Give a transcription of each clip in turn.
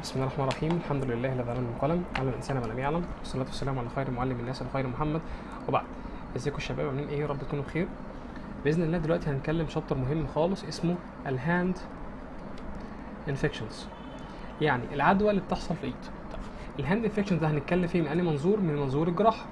بسم الله الرحمن الرحيم. الحمد لله الذي علم القلم علم الانسان ما لم يعلم، والصلاه والسلام على خير معلم الناس الخير محمد. وبعد، ازيكم الشباب؟ عاملين ايه؟ يا رب تكونوا بخير باذن الله. دلوقتي هنتكلم شابتر مهم خالص اسمه الهاند انفكشنز، يعني العدوى اللي بتحصل في الايد. طيب الهاند انفكشنز ده هنتكلم فيه من انهي منظور؟ من منظور الجراحه.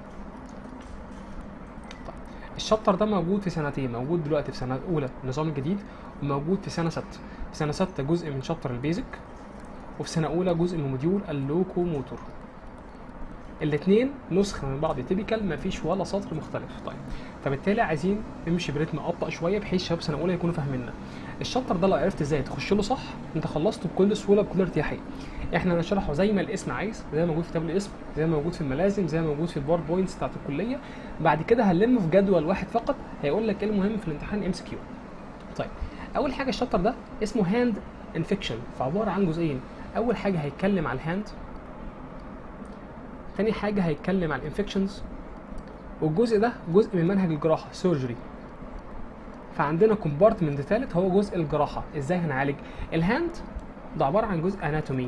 طيب الشابتر ده موجود في سنتين، موجود دلوقتي في سنه اولى النظام الجديد، وموجود في سنه 6. في سنه 6 جزء من شابتر البيزك، وفي سنه اولى جزء من موديول اللوكوموتور. الاثنين نسخه من بعض، تيبيكال، مفيش ولا سطر مختلف. طيب فبالتالي عايزين نمشي برتم ابطا شويه بحيث شباب سنه اولى يكونوا فاهميننا. الشابتر ده لو عرفت ازاي تخش له صح، انت خلصته بكل سهوله بكل ارتياحيه. احنا هنشرحه زي ما الاسم عايز، زي ما موجود في كتاب الاسم، زي ما موجود في الملازم، زي ما موجود في الباوربوينتس بتاعت الكليه. بعد كده هنلمه في جدول واحد فقط هيقول لك ايه المهم في الامتحان MCQ. طيب اول حاجه الشابتر ده اسمه هاند انفكشن، فعباره عن جزئين. اول حاجه هيتكلم على الهاند، تاني حاجه هيتكلم على الانفكشنز، والجزء ده جزء من منهج الجراحه سيرجري. فعندنا كومبارتمنت ثالث هو جزء الجراحه، ازاي هنعالج الهاند. ده عباره عن جزء اناتومي.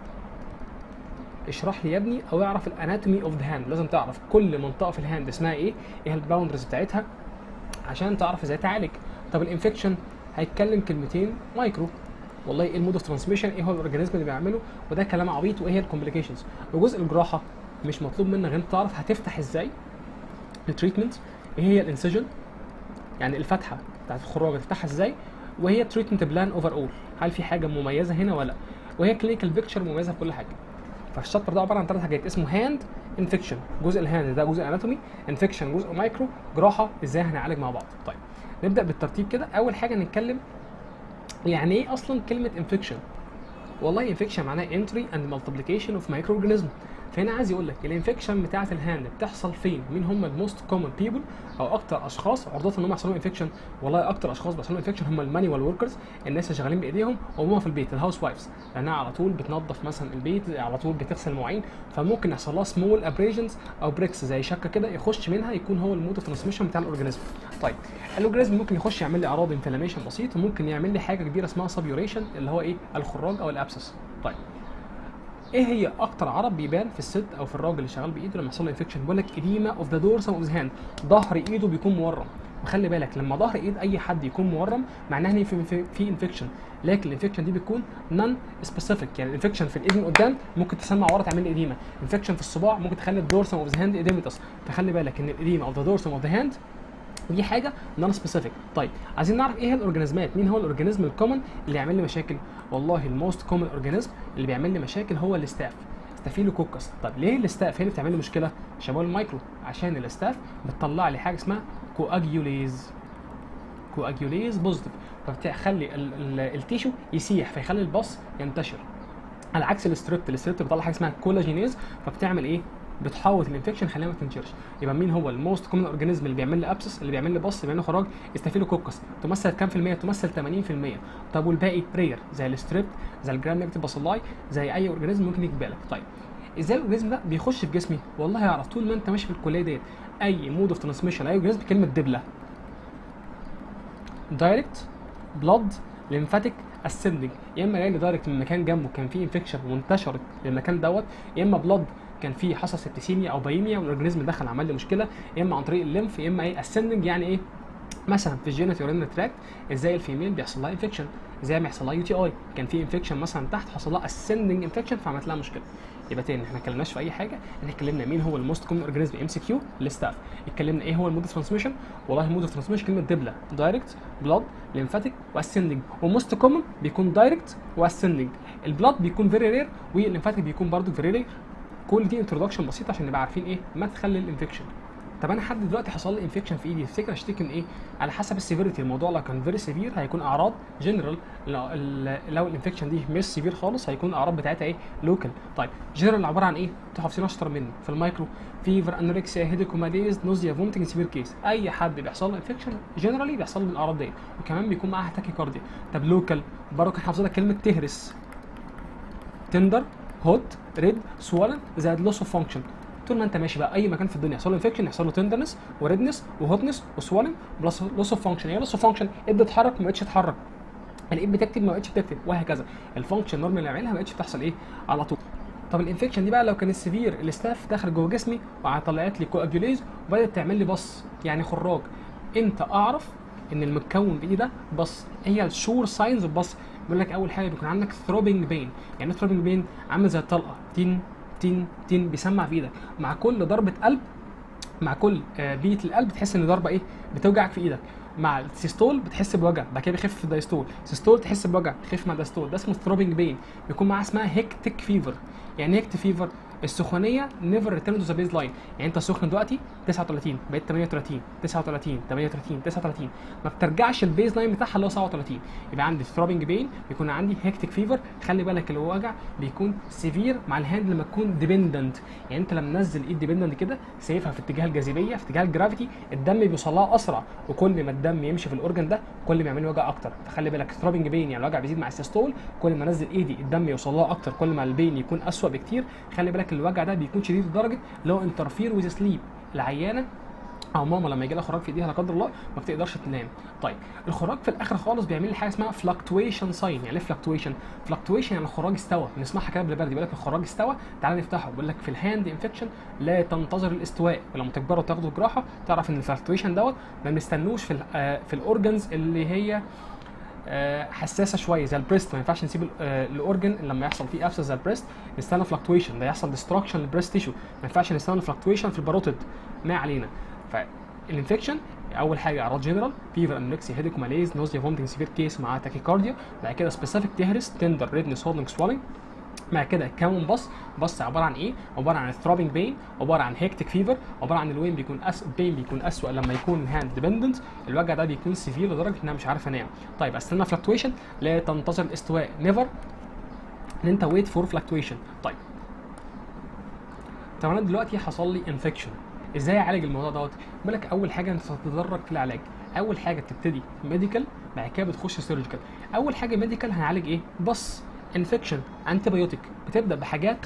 اشرح لي يا ابني، او اعرف الاناتومي اوف ذا هاند. لازم تعرف كل منطقه في الهاند اسمها ايه الباوندرز بتاعتها عشان تعرف ازاي تعالج. طب الانفكشن هيتكلم كلمتين مايكرو، والله ايه المود اوف ترانسميشن، ايه هو الاورجانيزم اللي بيعمله، وده كلام عبيط، وايه هي الكومبليكيشنز. وجزء الجراحه مش مطلوب منك غير تعرف هتفتح ازاي، التريتمنت، ايه هي الانسجن، يعني الفتحه بتاعت الخراج تفتحها ازاي، وهي تريتمنت بلان اوفر اول، هل في حاجه مميزه هنا ولا لا، وهي كلينيكال بيكتشر مميزه في كل حاجه. فالشابتر ده عباره عن 3 حاجات، اسمه هاند انفكشن، جزء الهاند ده جزء اناتومي، انفكشن جزء مايكرو، جراحه ازاي هنعالج مع بعض. طيب نبدا بالترتيب كده. اول حاجه نتكلم يعني ايه اصلا كلمه انفكشن. والله انفكشن معناه entry and multiplication of microorganism. فهنا عايز يقول لك الانفكشن بتاعه الهاند بتحصل فين، مين هم الموست كومن بيبل او اكتر اشخاص عرضه ان هم يحصلوا انفكشن. والله اكتر اشخاص بيحصلوا انفكشن هم المانيوال وركرز، الناس اللي شغالين بايديهم، وهم في البيت الهاوس وايفز، لانها على طول بتنظف مثلا البيت، على طول بتغسل مواعين، فممكن يحصل لها سمول ابريجنز او بريكس زي شكه كده يخش منها، يكون هو المود اوف ترانسميشن بتاع الاورجانيزم. طيب الاورجانيزم ممكن يخش يعمل لي اعراض انفلاميشن بسيط، وممكن يعمل لي حاجه كبيره اسمها سبيوريشن اللي هو ايه الخراج او الابسس. طيب ايه هي اكتر عرض بيبان في الست او في الراجل اللي شغال بايده لما يحصل له انفكشن؟ بيقول لك اديما اوف ذا دورسم اوف ذا هاند، ظهر ايده بيكون مورم. وخلي بالك لما ظهر ايد اي حد يكون مورم معناها ان في انفكشن، لكن الانفكشن دي بتكون نون سبيسيفيك. يعني الانفكشن في الايد من قدام ممكن تسمع ورا تعمل لي اديما، انفكشن في الصباع ممكن تخلي الدورسم اوف ذا هاند اديمتس. فخلي بالك ان الاديما اوف ذا دورسم اوف ذا هاند دي حاجه نون سبيسيفيك. طيب عايزين نعرف ايه هي الاورجانيزمات، مين هو الاورجانيزم الكومن اللي يعمل لي مشاكل. والله الموست كومن اورجانيزم اللي بيعمل لي مشاكل هو الاستاف، ستافيلوكوكس. طب ليه الاستاف هي اللي بتعمل لي مشكله؟ شباب المايكرو، عشان الاستاف بتطلع لي حاجه اسمها كواجيوليز بوزيتيف، فبتخلي التيشو يسيح فيخلي البص ينتشر. على عكس الستريبت بتطلع حاجه اسمها كولاجينيز، فبتعمل ايه؟ بتحوط الانفكشن خليها ما تنتشرش. يبقى مين هو الموست كومن اورجانيزم اللي بيعمل لي ابسس، اللي بيعمل لي بص، اللي بيعمل لي خراج؟ ستافيلوكوكس. تمثل كام في المية؟ تمثل 80%. طب والباقي رير زي الستريبت، زي الجرام نيجاتيف باسيلاي، زي اي اورجانيزم ممكن يجي بالك. طيب ازاي الاورجانيزم ده بيخش في جسمي؟ والله يعرف طول ما انت ماشي في الكليه ديت اي مود اوف ترانسميشن اي اورجانيزم بكلمه دبله. دايركت، بلاد، ليمفاتيك، اسندنج. يا اما جاي لي دايركت من مكان جنبه كان فيه انفكشن وانتشرت للمكان دوت، يا اما بلاد كان فيه حصل سبتيسيميا او بايميا والاورجانيزم دخل عمل لي مشكله، يا اما عن طريق الليمف، يا اما ايه اسندنج. يعني ايه؟ مثلا في الجينيتال يورينري تراكت، ازاي الفيميل بيحصل لها انفكشن، زي ما يحصل لها UTI، كان في انفكشن مثلا تحت حصل لها اسندنج انفكشن فعملت لها مشكله. يبقى تاني احنا ما اتكلمناش في اي حاجه، احنا اتكلمنا مين هو الموست كومن اورجانيزم MCQ الاستاف، اتكلمنا ايه هو المود اوف ترانسميشن. والله المود اوف ترانسميشن كلمه دبله، دايركت، بلاد، ليمفاتيك، واسندنج. والموست كومن بيكون دايركت واسندنج، البلاد بيكون فيري رير، والليمفاتيك بيكون برضو فيري رير. كل دي انتروداكشن بسيطه عشان نبقى عارفين ايه مدخل للانفكشن. طب انا لحد دلوقتي حصل لي انفكشن في ايدي، تفتكر اشتكي من ايه؟ على حسب السيفيريتي. الموضوع لو كان فيري سيفير هيكون اعراض جنرال، لو الانفكشن دي مش سيفير خالص هيكون الاعراض بتاعتها ايه لوكال. طيب جنرال عباره عن ايه؟ انتوا حافظين اشطر مني. في المايكرو فيفر، انوركسيا، هيديكوماليز، نوزيا، فومتنج، سيفير كيس. اي حد بيحصل له انفكشن جنرالي بيحصل له الاعراض ديت، وكمان بيكون معاها تاكيكارديا. طب لوكال برضه كان حافظ لك كلمه تهرس، تندر، هوت، ريد، سوالن، زائد لوس اوف فانكشن. طول ما انت ماشي بقى اي مكان في الدنيا يحصل له انفكشن يحصل له تندرنس وريدنس وهوتنس وسوالنج بلس لوس اوف فانكشن. يعني لوس اوف فانكشن ابدا اتحرك ما بقتش تتحرك، الايد بتكتب ما بقتش بتكتب، وهكذا. الفانكشن نورمال اللي عاملها ما بقتش بتحصل ايه على طول. طب الانفكشن دي بقى لو كان السيفير الاستاف دخل جوه جسمي وطلعت لي كواجوليز وبدات تعمل لي بص يعني خراج، امتى اعرف ان المتكون بايدي ده بص؟ هي الشور ساينز اوف بص. بيقول لك اول حاجه بيكون عندك ثروبنج بين. يعني ثروبنج بين عامل زي الطلقه، تين تين تين بيسمع في ايدك مع كل ضربه قلب، مع كل بيت القلب تحس ان ضربه ايه بتوجعك في ايدك. مع السيستول بتحس بوجع، بعد كده بيخف في الدايستول، سيستول تحس بوجع تخف مع الدايستول، ده اسمه ثروبنج بين. بيكون معاه اسمها هيكتيك فيفر. يعني هيكت فيفر السخونيه نيفر ريتيرن تو ذا بيز لاين. يعني انت سخن دلوقتي 39 بقيت 38 39 38 39 ما بترجعش البيز لاين بتاعها اللي هو 37. يبقى عندي ثروبنج بين، بيكون عندي هيكتيك فيفر. خلي بالك الوجع بيكون سيفير مع الهاند لما تكون ديبندنت. يعني انت لما تنزل ايد ديبندنت كده سايبها في اتجاه الجاذبيه في اتجاه الجرافيتي، الدم بيوصل لها اسرع، وكل ما الدم يمشي في الاورجن ده كل ما يعمل وجع اكتر. فخلي بالك ثروبنج بين يعني الوجع بيزيد مع السيستول، كل ما انزل ايدي الدم يوصل لها اكتر كل ما البين يكون اسوأ بكتير. خلي بالك الوجع ده بيكون شديد لدرجه لو انترفير ويز سليب. العيانه او ماما لما يجي لها خراج في ايديها لا قدر الله ما بتقدرش تنام. طيب الخراج في الاخر خالص بيعمل لي حاجه اسمها فلكتويشن ساين. يعني ايه فلكتويشن؟ فلكتويشن يعني الخراج استوى، بنسمعها كده بالبلدي، بيقول لك الخراج استوى. تعال نفتحه، بيقول لك في الهاند انفكشن لا تنتظر الاستواء، ولما تكبروا وتاخدوا جراحه تعرف ان الفلكتويشن دوت ما بنستنوش في الاورجنز اللي هي حساسه شويه زي البريست. ما ينفعش نسيب الاورجن لما يحصل فيه ابسس زي البريست نستنى فلكتويشن، ده يحصل ديستراكشن للبريست تيشو. ما ينفعش نستنى فلكتويشن في الباروتيد، ما علينا. فالانفكشن اول حاجه اعراض جنرال فيفر انوركسيا هيديك ماليز نوزيا فومتنج سيفير كيس مع تاكيكارديا. بعد كده سبيسيفيك تهرس تندر ريدنس هولدنج سوالينج. مع كده كون بص عباره عن ايه؟ عباره عن الثروبنج بين، عباره عن هيكتيك فيفر، عباره عن الوين بيكون بين بيكون اسوء لما يكون هاند ديبندنت. الوجع ده بيكون سيفير لدرجه ان انا مش عارف انام. طيب استنى فلكتويشن لا تنتظر الاستواء، نيفر ان انت ويت فور فلكتويشن. طيب انا دلوقتي حصل لي انفكشن، ازاي اعالج الموضوع دوت؟ بيقول لك اول حاجه انت تتدرج في العلاج. اول حاجه بتبتدي ميديكال، بعد كده بتخش سيرجيكال. اول حاجه ميديكال هنعالج ايه؟ بص انفكشن انتي بايوتيك. بتبدا بحاجات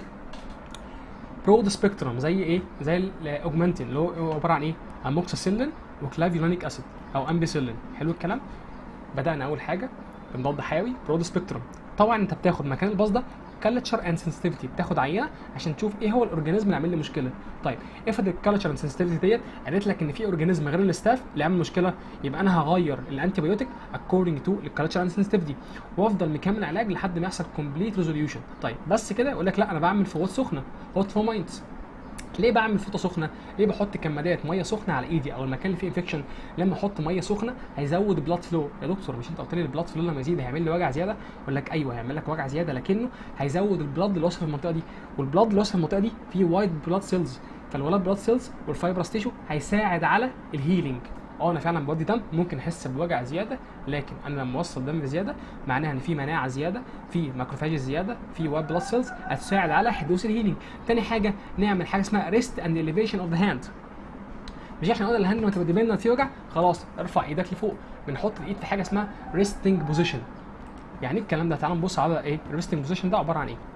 برود سبيكترم زي ايه؟ زي الاوجمانتين اللي هو عباره عن ايه؟ اموكسيسيلين وكلافيولانيك اسيد او امبيسيلين. حلو الكلام. بدانا اول حاجه بمضاد حيوي برود سبيكترم. طبعا انت بتاخد مكان الباص ده كالتشر اند سنسيتيفيتي، بتاخد عينه عشان تشوف ايه هو الاورجانيزم اللي عامل لي مشكله. طيب افرض الكالتشر اند سنسيتيفيتي ديت قالت لك ان في اورجانيزم غير الاستاف اللي عامل مشكله، يبقى انا هغير الانتي بايوتيك اكوردنج تو الكالتشر اند سنسيتيفيتي وافضل مكمل علاج لحد ما يحصل كومبليت ريزوليوشن. طيب بس كده؟ يقول لك لا انا بعمل فوط سخنه، هوت فوماينز. ليه بعمل فوطه سخنه؟ ليه بحط كمادات ميه سخنه على ايدي او المكان اللي فيه انفكشن؟ لما احط ميه سخنه هيزود بلاد فلو. يا دكتور مش انت قلت لي البلاد فلو لما يزيد هيعمل لي وجع زياده؟ يقول لك ايوه هيعمل لك وجع زياده، لكنه هيزود البلاد اللي واصل في المنطقه دي، والبلاد اللي واصل في المنطقه دي فيه وايت بلاد سيلز، فالوايت بلاد سيلز والفايبرس تيشو هيساعد على الهيلينج. انا فعلا بودي دم ممكن احس بوجع زياده، لكن انا لما اوصل دم زياده معناها ان في مناعه زياده، في ماكروفاج زياده، في وايت بلاد سيلز هتساعد على حدوث الهيلينج. تاني حاجه نعمل حاجه اسمها ريست اند اليفيشن اوف ذا هاند. مش عشان اقول الهاند لما تبقى ديبندنت في وجع خلاص ارفع ايدك لفوق، بنحط الايد في حاجه اسمها ريستنج بوزيشن. يعني الكلام ده تعالوا نبص على ايه الريستنج بوزيشن ده عباره عن ايه.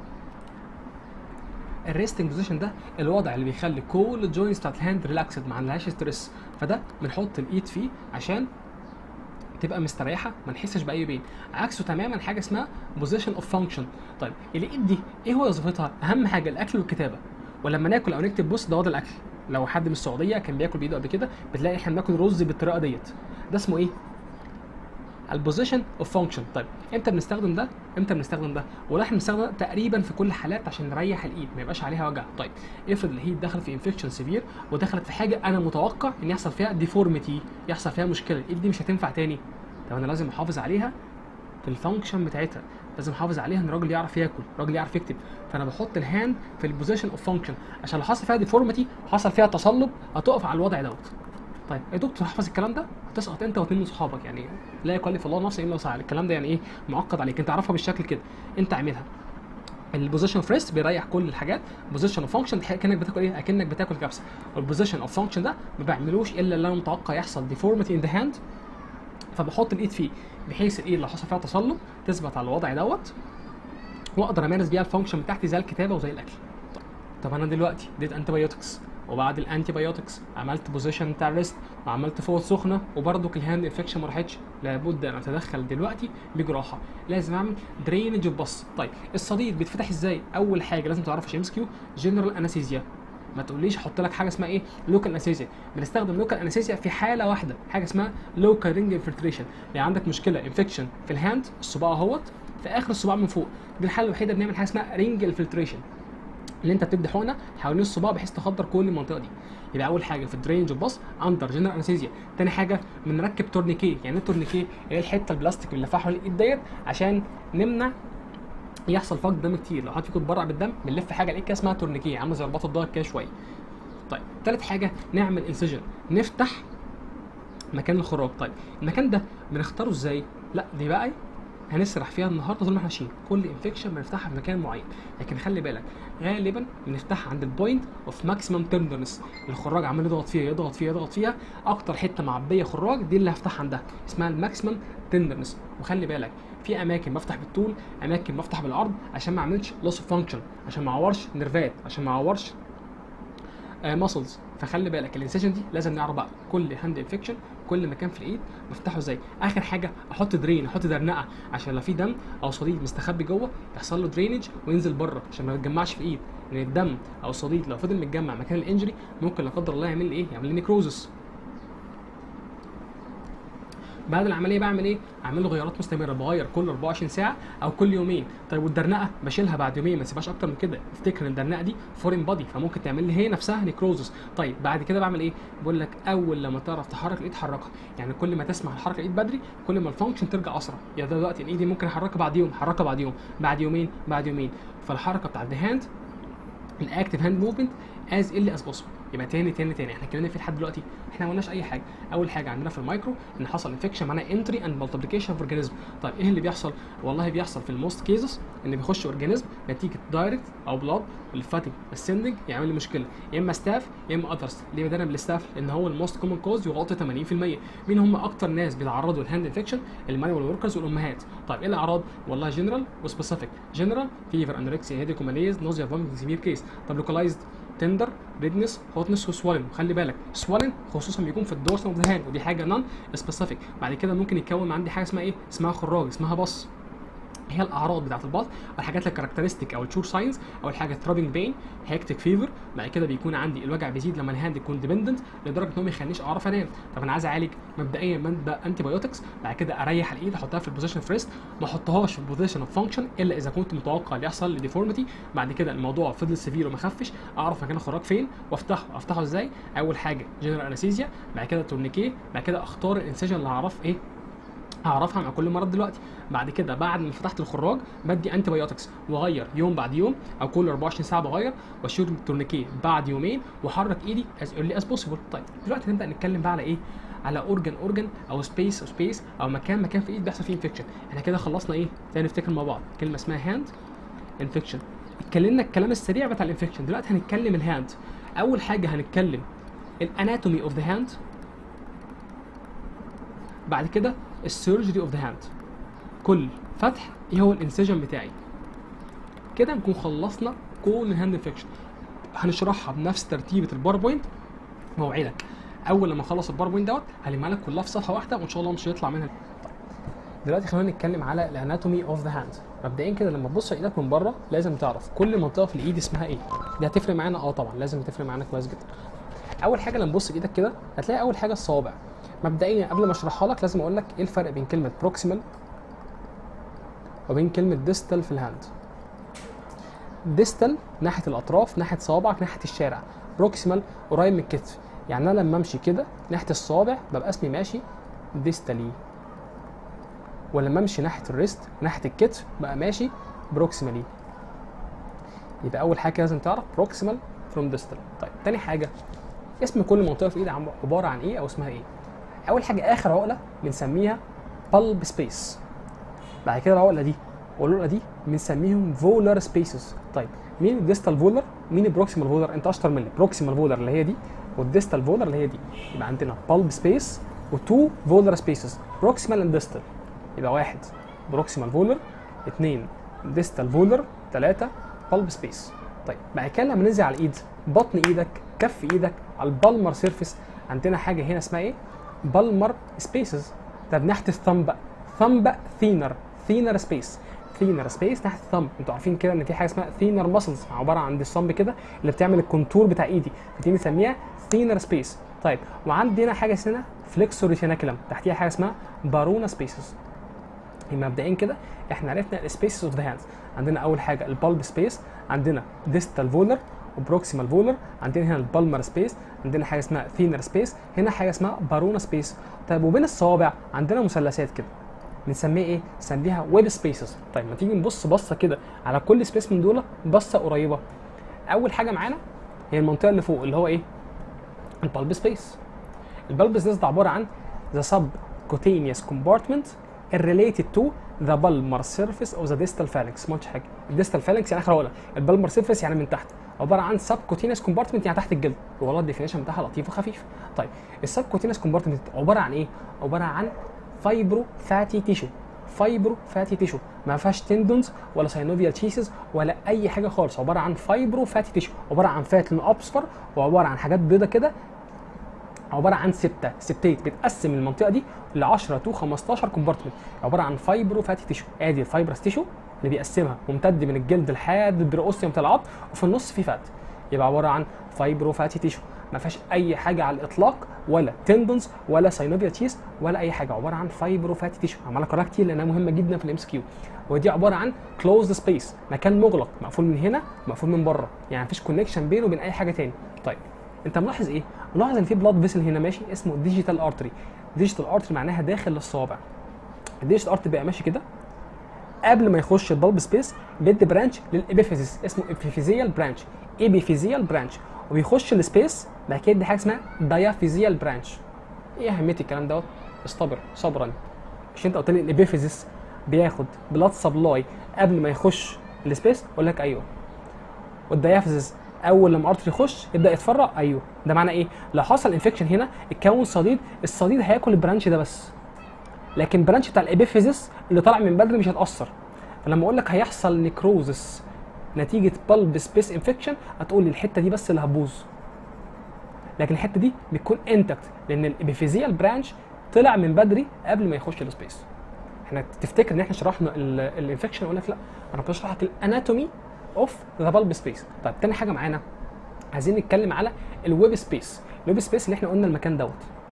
الريستنج بوزيشن ده الوضع اللي بيخلي كل الجوينتس بتاعت الهاند ريلاكسد ما عندهاش ستريس، فده بنحط الايد فيه عشان تبقى مستريحه ما نحسش باي بين. عكسه تماما حاجه اسمها بوزيشن اوف فانكشن. طيب الايد دي ايه هو وظيفتها؟ اهم حاجه الاكل والكتابه. ولما ناكل او نكتب بص ده وضع الاكل. لو حد من السعوديه كان بياكل بايده قبل كده بتلاقي احنا بناكل رز بالطريقه ديت، ده اسمه ايه؟ البوزيشن اوف فانكشن. طيب امتى بنستخدم ده؟ امتى بنستخدم ده؟ ولا احنا بنستخدم ده تقريبا في كل الحالات عشان نريح الايد ما يبقاش عليها وجع. طيب افرض الايد دخلت في انفكشن سيفير ودخلت في حاجه انا متوقع ان يحصل فيها ديفورميتي، يحصل فيها مشكله، الايد دي مش هتنفع تاني. طب انا لازم احافظ عليها في الفانكشن بتاعتها، لازم احافظ عليها ان الراجل يعرف ياكل، الراجل يعرف يكتب. فانا بحط الهاند في البوزيشن اوف فانكشن عشان لو حصل فيها ديفورميتي وحصل فيها تصلب هتقف على الوضع دوت. طيب يا دكتور احفظ الكلام ده، هتسقط انت واثنين من صحابك، يعني لا يكلف الله نفسا الا وسعها. الكلام ده يعني ايه؟ معقد عليك، انت عارفها بالشكل كده، انت اعملها. البوزيشن اوف ريست بيريح كل الحاجات، البوزيشن اوف فانكشن كانك بتاكل ايه؟ اكنك بتاكل كبسه. والبوزيشن اوف فانكشن ده ما بعملوش الا اللي انا متوقع يحصل ديفورميتي ان ذا هاند، فبحط الايد فيه بحيث الايد لو حصل فيها تصلب تثبت على الوضع دوت واقدر امارس بيها الفانكشن بتاعتي زي الكتابه وزي الاكل. طب انا دلوقتي اديت انتي بايوتكس وبعد الانتي بايوتكس عملت بوزيشن بتاع الريست وعملت فوط سخنه وبرضك الهاند انفكشن ما راحتش، لابد ان اتدخل دلوقتي بجراحه، لازم اعمل درينج اوف بص. طيب الصديد بيتفتح ازاي؟ اول حاجه لازم تعرفها ام اس كيو، جنرال انستيزيا. ما تقوليش احط لك حاجه اسمها ايه لوكال انستيزيا، بنستخدم لوكال انستيزيا في حاله واحده، حاجه اسمها لوكال رينج انفلتريشن، يعني عندك مشكله انفكشن في الهاند الصباع اهوت في اخر الصباع من فوق، دي الحاله الوحيده بنعمل حاجه اسمها رينج انفلتريشن، اللي انت بتدي حقنه حوالين الصباع بحيث تخدر كل المنطقه دي. يبقى اول حاجه في الدرينج اوف باص اندر جنرال انستيزيا. تاني حاجه بنركب تورنيكيه، يعني ايه تورنيكيه؟ اللي هي الحته البلاستيك اللي لفها حوالين الايد ديت عشان نمنع يحصل فقد دم كتير، لو حد فيكم اتبرع بالدم بنلف حاجه الايد كده اسمها تورنيكيه، عامله زي رباط الظهر كده شويه. طيب تالت حاجه نعمل انسجن، نفتح مكان الخراج. طيب المكان ده بنختاره ازاي؟ لا دي بقى هنسرح فيها النهارده طول ما احنا ماشيين، كل انفكشن بنفتحها في مكان معين، لكن خلي بالك غالبا بنفتحها عند البوينت اوف ماكسيمم تندرنس، الخراج عمال يضغط فيها يضغط فيها يضغط فيها، اكتر حته معبيه خراج دي اللي هفتحها عندها اسمها الماكسيمم تندرنس. وخلي بالك في اماكن بفتح بالطول، اماكن بفتح بالعرض عشان ما اعملش لوس اوف فانكشن، عشان ما اعورش نيرفات، عشان ما اعورش ماسلز. فخلي بالك الانسيجن دي لازم نعرف بقى كل هاند انفكشن كل مكان في الايد بفتحه ازاي. اخر حاجه احط درين، احط درنقه عشان لو في دم او صديد مستخبي جوه يحصل له درينج وينزل بره عشان ما يتجمعش في الايد، لان الدم او الصديد لو فضل متجمع مكان الانجري ممكن لا قدر الله يعمل لي ايه؟ يعمل لي نيكروزس. بعد العمليه بعمل ايه؟ اعمل له غيارات مستمره، بغير كل 24 ساعه او كل يومين. طيب والدرنقه بشيلها بعد يومين، ما تسيبهاش اكتر من كده، افتكر ان الدرنقه دي فورين بادي فممكن تعمل لي هي نفسها نيكروزس. طيب بعد كده بعمل ايه؟ بقول لك اول لما تعرف تحرك الايد حركها، يعني كل ما تسمع الحركه الايد بدري كل ما الفانكشن ترجع اسرع. يعني دلوقتي الايد ممكن احركها بعد يوم، احركها بعد يوم، بعد يومين، بعد يومين، فالحركه بتاعت الهاند الاكتف هاند موفمنت از ايرلي از بوسبل. يبقى تاني احنا اتكلمنا في لحد دلوقتي احنا ما قلناش اي حاجه. اول حاجه عندنا في المايكرو ان حصل انفكشن معناها انتري اند مالتيبليكيشن اوف اورجانيزم. طيب ايه اللي بيحصل؟ والله بيحصل في الموست كيسز ان بيخش اورجانيزم نتيجه دايركت او بلاد والفاتيك السندنج يعمل لي مشكله، يا اما ستاف يا اما اذرز. ليه بدانا بالستاف؟ لان هو الموست كومن كوز يغطي 80%. مين هم اكتر ناس بيتعرضوا للهاند انفكشن؟ المانوال وركرز والامهات. طيب ايه الاعراض؟ والله جنرال وسبيسيفيك. جنرال فيفر انوركسيا هيديكوماليز نوزيا فوميتنج سيفير كيس. طب لوكالايزد تندر ريدنس هوتنس وسوالن. خلي بالك سوالن خصوصا بيكون في الدورسال اوف ذا هاند ودي حاجه نون سبيسيفيك. بعد كده ممكن يتكون عندي حاجه اسمها ايه؟ اسمها خراج، اسمها بص. هي الاعراض بتاعت البطن، الحاجات الكاركترستيك او الشور ساينز. اول حاجه ثرابنج بين، هيكتيك فيفر. بعد كده بيكون عندي الوجع بيزيد لما الهاند يكون ديبندنت لدرجه ان هو ما يخلينيش اعرف انام. طب انا عايز اعالج مبدئيا ببدا انتي بايوتكس، بعد كده اريح الايد احطها في البوزيشن اوف ريست، ما احطهاش في البوزيشن اوف فانكشن الا اذا كنت متوقع ان يحصل لي ديفورميتي. بعد كده الموضوع فضل سيفير وما خفش، اعرف مكان الخراج فين وافتحه ازاي. اول حاجه جنرال انستيزيا، بعد كده تورنيكيه، بعد كده اختار الانسجن اللي هعرف ايه هعرفها مع كل مرض دلوقتي. بعد كده بعد ما فتحت الخراج بدي انتي بايوتكس واغير يوم بعد يوم او كل 24 ساعه بغير، واشيل التورنيكيه بعد يومين واحرك ايدي از ايرلي از بوسيبل. طيب دلوقتي نبدا نتكلم بقى على ايه؟ على اورجن او سبيس او مكان في الايد بيحصل فيه انفكشن. احنا كده خلصنا ايه؟ تاني نفتكر مع بعض كلمه اسمها هاند انفكشن. اتكلمنا الكلام السريع بتاع الانفكشن، دلوقتي هنتكلم الهاند. اول حاجه هنتكلم الاناتومي اوف ذا هاند، بعد كده السيرجري اوف ذا هاند، كل فتح ايه هو الانسجن بتاعي. كده نكون خلصنا كل الهاند انفكشن، هنشرحها بنفس ترتيبه الباوربوينت. موعدك اول لما اخلص الباوربوينت دوت هلمها لك كلها في صفحه واحده وان شاء الله مش هيطلع منها. دلوقتي خلينا نتكلم على الاناتومي اوف ذا هاند. مبدئيا كده لما تبص على ايدك من بره لازم تعرف كل منطقه في الايد اسمها ايه. دي هتفرق معانا طبعا لازم تفرق معانا كويس جدا. اول حاجه لما تبص لايدك كده هتلاقي اول حاجه الصوابع. مبدئيا قبل ما اشرحها لك لازم اقول لك ايه الفرق بين كلمه بروكسيمال وبين كلمه ديستال في الهاند. ديستال ناحيه الاطراف، ناحيه صوابعك، ناحيه الشارع. بروكسيمال قريب من الكتف، يعني انا لما امشي كده ناحيه الصوابع ببقى اسمي ماشي ديستالي، ولما امشي ناحيه الريست ناحيه الكتف بقى ماشي بروكسيمالي. يبقى اول حاجه لازم تعرف بروكسيمال فروم ديستال. طيب تاني حاجه اسم كل منطقه في الايد عباره عن ايه او اسمها ايه. اول حاجه اخر عقله بنسميها بالب سبيس، بعد كده العقله دي والعقله دي بنسميهم فولر سبيسز. طيب مين الديستال فولر مين البروكسيمال فولر؟ انت اشطر مني. بروكسيمال فولر اللي هي دي والديستال فولر اللي هي دي. يبقى عندنا بالب سبيس وتو فولر سبيسز بروكسيمال اند ديستال. يبقى 1 بروكسيمال فولر، 2 ديستال فولر، 3 بالب سبيس. طيب بعد كده لما ننزل على الايد، بطن ايدك، كف ايدك، على البالمر سيرفيس، عندنا حاجه هنا اسمها ايه؟ بالمر سبيسز. طب ناحيه الثumb بقى، ثumb ثينر سبيس، ثينر سبيس ناحيه الثumb. انتوا عارفين كده ان في حاجه اسمها ثينر ماسلز عباره عن الثumb كده اللي بتعمل الكونتور بتاع ايدي، فدي بنسميها ثينر سبيس. طيب وعندنا حاجه اسمها فليكسور ريتيناكولم، تحتيها حاجه اسمها بارونا سبيسز. مبدئيا كده احنا عرفنا السبيسز اوف ذا هاندز. عندنا اول حاجه البالب سبيس، عندنا ديستال فولر وبروكسيمال فولر، عندنا هنا البالمر سبيس، عندنا حاجه اسمها ثينر سبيس، هنا حاجه اسمها بارونا سبيس. طيب وبين الصوابع عندنا مثلثات كده بنسميها ايه؟ نسميها ويب سبيسز. طيب ما تيجي نبص بصه كده على كل سبيس من دول بصه قريبه. اول حاجه معانا هي المنطقه اللي فوق اللي هو ايه؟ البالب سبيس. البالب سبيس ده عباره عن the subcutaneous compartment related to the palmar surface of the distal phalanx. ما قلتش حاجه. الديستال فالنكس يعني اخر عقله، البالمر سيرفيس يعني من تحت، عباره عن subcutaneous compartment يعني تحت الجلد. والله الديفينيشن بتاعها لطيف وخفيف. طيب السبكوتينيوس كومبارتمنت عباره عن ايه؟ عباره عن فايبرو فاتي تيشو. فايبرو فاتي تيشو ما فيهاش تندونز ولا ساينوفيال تشيسز ولا اي حاجه خالص، عباره عن فايبرو فاتي تيشو، عباره عن فات لونه اصفر وعباره عن حاجات بيضه كده، عباره عن سبتيت بتقسم المنطقه دي ل 10 تو 15 كومبارتمنت، عباره عن فايبرو فاتي تيشو. ادي الفايبرس تيشو اللي بيقسمها ممتد من الجلد لحد البريوستيوم بتاع العظم وفي النص في فات، يبقى عباره عن فايبرو فاتي تيشو ما فيهاش اي حاجه على الاطلاق، ولا تندونز ولا ساينوفيال تشيس ولا اي حاجه، عباره عن فايبرو فاتي تيشو. عماله اكررها كتير لانها مهمه جدا في الام اس كيو. ودي عباره عن كلوزد سبيس، مكان مغلق مقفول من هنا مقفول من بره، يعني مفيش كونكشن بينه وبين اي حاجه تاني. طيب انت ملاحظ ايه؟ ملاحظ ان في بلاد فيسل هنا ماشي اسمه ديجيتال ارتري. ديجيتال ارتري معناها داخل للصوابع. الديجيتال ارتري بقى ماشي كده، قبل ما يخش البلب سبيس بيدي برانش للابيفيزيس اسمه ابيفيزيال برانش، ابيفيزيال برانش، وبيخش السبيس بعد كده يدي حاجه اسمها دايافيزيال برانش. ايه اهميه الكلام دوت؟ اصطبر صبرا. مش انت قلت لي الابيفيزيس بياخد بلاد سبلاي قبل ما يخش السبيس؟ اقول لك ايوه. والدايافيزيس اول لما ارتري يخش يبدا يتفرع. ايوه. ده معنى ايه؟ لو حصل انفكشن هنا اتكون صديد، الصديد هياكل البرانش ده بس، لكن البرانش بتاع الابيفيزيس اللي طالع من بدري مش هيتاثر. فلما اقول لك هيحصل نيكروزس نتيجه بالب سبيس انفكشن هتقول لي الحته دي بس اللي هتبوظ، لكن الحته دي بتكون انتكت لان الابيفيزيال برانش طلع من بدري قبل ما يخش السبيس. احنا تفتكر ان احنا شرحنا الانفكشن؟ اقول لك لا، انا بشرح لك الاناتومي اوف ذا بالب سبيس. طيب تاني حاجه معانا عايزين نتكلم على الويب سبيس. الويب سبيس اللي احنا قلنا المكان دوت.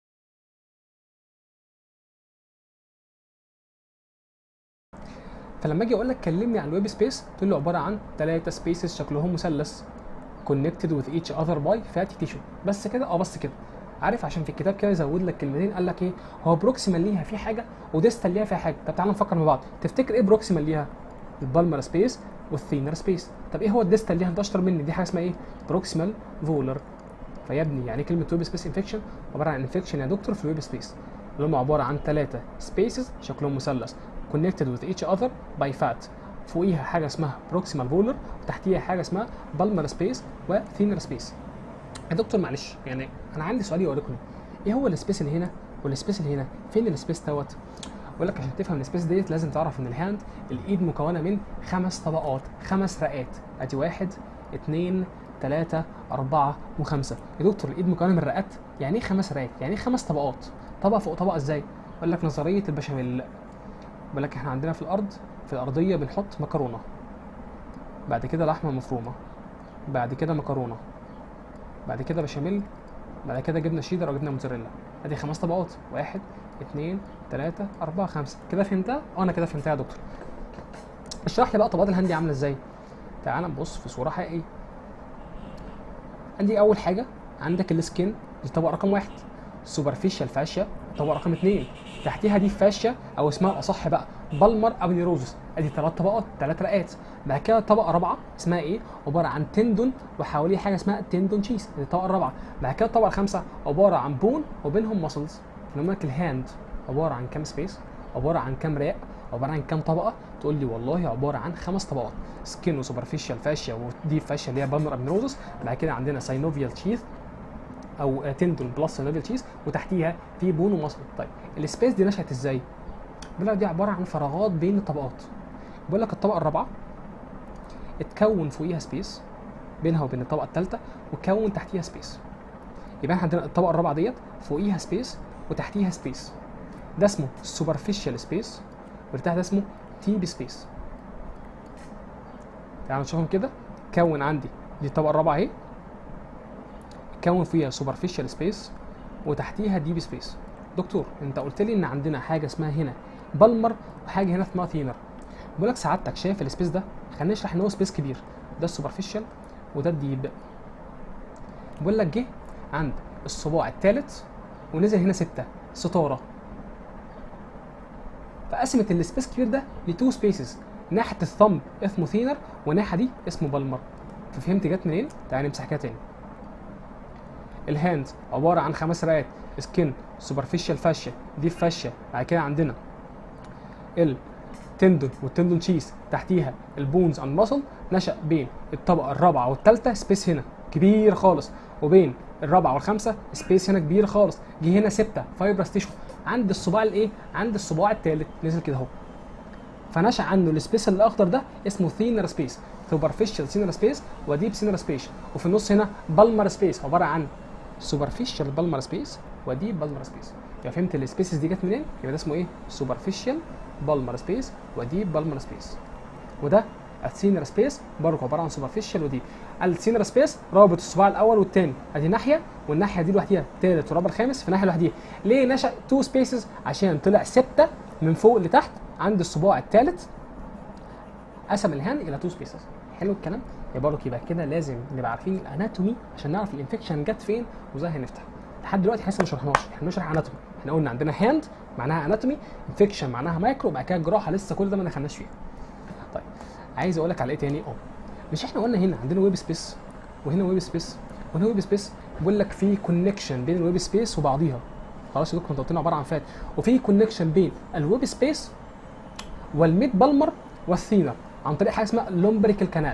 فلما اجي اقول لك كلمني عن الويب سبيس تقول له عباره عن 3 سبيسز شكلهم مثلث connected with each other by fatty tissue. بس كده؟ بس كده. عارف عشان في الكتاب كده يزود لك كلمتين، قال لك ايه؟ هو بروكسيمال ليها في حاجه وديستال ليها فيها حاجه. طب تعالى نفكر مع بعض. تفتكر ايه بروكسيمال ليها؟ البالمر سبيس والثينر سبيس. طب ايه هو الديستال ليها؟ انت اشطر مني. دي حاجه اسمها ايه؟ بروكسيمال فولر. فيا ابني يعني كلمه ويب سبيس انفكشن عباره عن انفكشن يا دكتور في الويب سبيس، اللي هم عباره عن 3 سبيسز شكلهم مثلث connected with each other by fat. فوقيها حاجه اسمها بروكسيمال فولر وتحتيها حاجه اسمها بالمر سبيس وثينر سبيس. يا دكتور معلش يعني انا عندي سؤال يوريكم، ايه هو السبيس اللي هنا والسبيس اللي هنا؟ فين السبيس دوت؟ اقول لك عشان تفهم السبيس ديت لازم تعرف ان الهاند الايد مكونه من 5 طبقات، 5 رئات. ادي 1 2 3 4 و5. يا دكتور الايد مكونه من رئات؟ يعني ايه 5 رئات؟ يعني ايه 5 طبقات؟ طبقه فوق طبقه ازاي؟ اقول لك نظريه البشاميل. بقول لك احنا عندنا في الارض في الارضيه بنحط مكرونه، بعد كده لحمه مفرومه، بعد كده مكرونه، بعد كده بشاميل، بعد كده جبنه شيدر او جبنه موتزاريلا. ادي 5 طبقات، 1 2 3 4 5. كده فهمتها؟ انا كده فهمتها يا دكتور. اشرح لي بقى طبقات الهاند عامله ازاي. تعال نبص في صوره حقيقيه. عندي اول حاجه عندك السكين، دي طبقه رقم 1. سوبرفيشال فاشيا طبقه رقم 2. تحتيها دي فاشيا او اسمها الاصح بقى بالمر او نيروزس. ادي 3 طبقات، 3 رئات. بعد كده طبقه رابعه اسمها ايه؟ عباره عن تندون وحواليه حاجه اسمها تندون تشيز. دي الطبقه الرابعه. بعد كده الطبقه الخامسه عباره عن بون وبينهم ماسلز. لما لك الهاند عباره عن كام سبيس؟ عباره عن كام رئه؟ عباره عن كام طبقه؟ تقول لي والله عباره عن 5 طبقات، سكين وسوبرفيشال فاشيا ودي فاشيا اللي هي بالمر او نيروزس. بعد كده عندنا ساينوفيال تشيز او تندون بلس ساينوفيال تشيز، وتحتيها في بون ومصل. طيب السبيس دي نشأت ازاي؟ بيقول لك دي عباره عن فراغات بين الطبقات. بيقول لك الطبقه الرابعه اتكون فوقيها سبيس بينها وبين الطبقه الثالثه وكون تحتيها سبيس. يبقى احنا عندنا الطبقه الرابعه ديت فوقيها سبيس وتحتيها سبيس، ده اسمه سوبرفيشال سبيس، واللي تحت ده اسمه تيب سبيس. تعالوا نشوفهم كده. كون عندي دي الطبقه الرابعه اهي، كون فيها سوبرفيشال سبيس وتحتيها ديب سبيس. دكتور انت قلت لي ان عندنا حاجه اسمها هنا بالمر وحاجه هنا اسمها ثينر. بقول لك سعادتك شايف السبيس ده؟ خلينا نشرح ان هو سبيس كبير، ده السوبرفيشال وده الديب. بقول لك جه عند الصباع الثالث ونزل هنا 6 ستاره، فقسمت السبيس كبير ده لتو سبيسز، ناحيه الثumb اسمه ثينر وناحيه دي اسمه بالمر. ففهمت جت منين؟ تعالى نمسح كده تاني. الهاند عباره عن 5 رئات، سكين، سوبرفيشال فاشيا، ديب فاشيا، بعد كده عندنا التندون والتندون شيس، تحتيها البونز اند ماسل. نشأ بين الطبقه الرابعه والثالثه سبيس هنا كبير خالص، وبين الرابعه والخامسه سبيس هنا كبير خالص. جه هنا 6 فايبرس تيشو عند الصباع الايه؟ عند الصباع الثالث نزل كده اهو. فنشأ عنه السبيس الاخضر ده اسمه ثينر سبيس، سوبرفيشال ثينر سبيس وديب ثينر سبيس. وفي النص هنا بالمر سبيس عباره عن سوبرفيشال بالمر سبيس وديب بالمر سبيس. يبقى فهمت السبيسز دي جت منين؟ يبقى ده اسمه ايه؟ سوبرفيشال بالمر سبيس وديب بالمر سبيس. وده الثينر سبيس برضه عباره عن سوبرفيشال وديب. الثينر سبيس رابط الصباع الاول والثاني، ادي ناحيه والناحيه دي لوحديها، الثالث والرابع الخامس في ناحيه لوحديها. ليه نشأ 2 سبيسز؟ عشان طلع 6 من فوق لتحت عند الصباع الثالث، قسم الهاند الى 2 سبيسز. حلو الكلام؟ يبقى كده لازم نبقى عارفين الاناتومي عشان نعرف الانفكشن جت فين وازاي هنفتح. لحد دلوقتي لسه ما شرحناش، احنا بنشرح اناتومي. احنا قلنا عندنا هاند معناها اناتومي، انفكشن معناها مايكرو، وبعد كده جراحه لسه كل ده ما دخلناش فيها. طيب عايز اقول لك على ايه تاني؟ مش احنا قلنا هنا عندنا ويب سبيس وهنا ويب سبيس وهنا ويب سبيس؟ بيقول لك في كونكشن بين الويب سبيس وبعضيها. خلاص يا دكتور انت قلت لنا عباره عن فات، وفي كونكشن بين الويب سبيس والميد بالمر والثينر عن طريق حاجه اسمها لومبريكال كانال.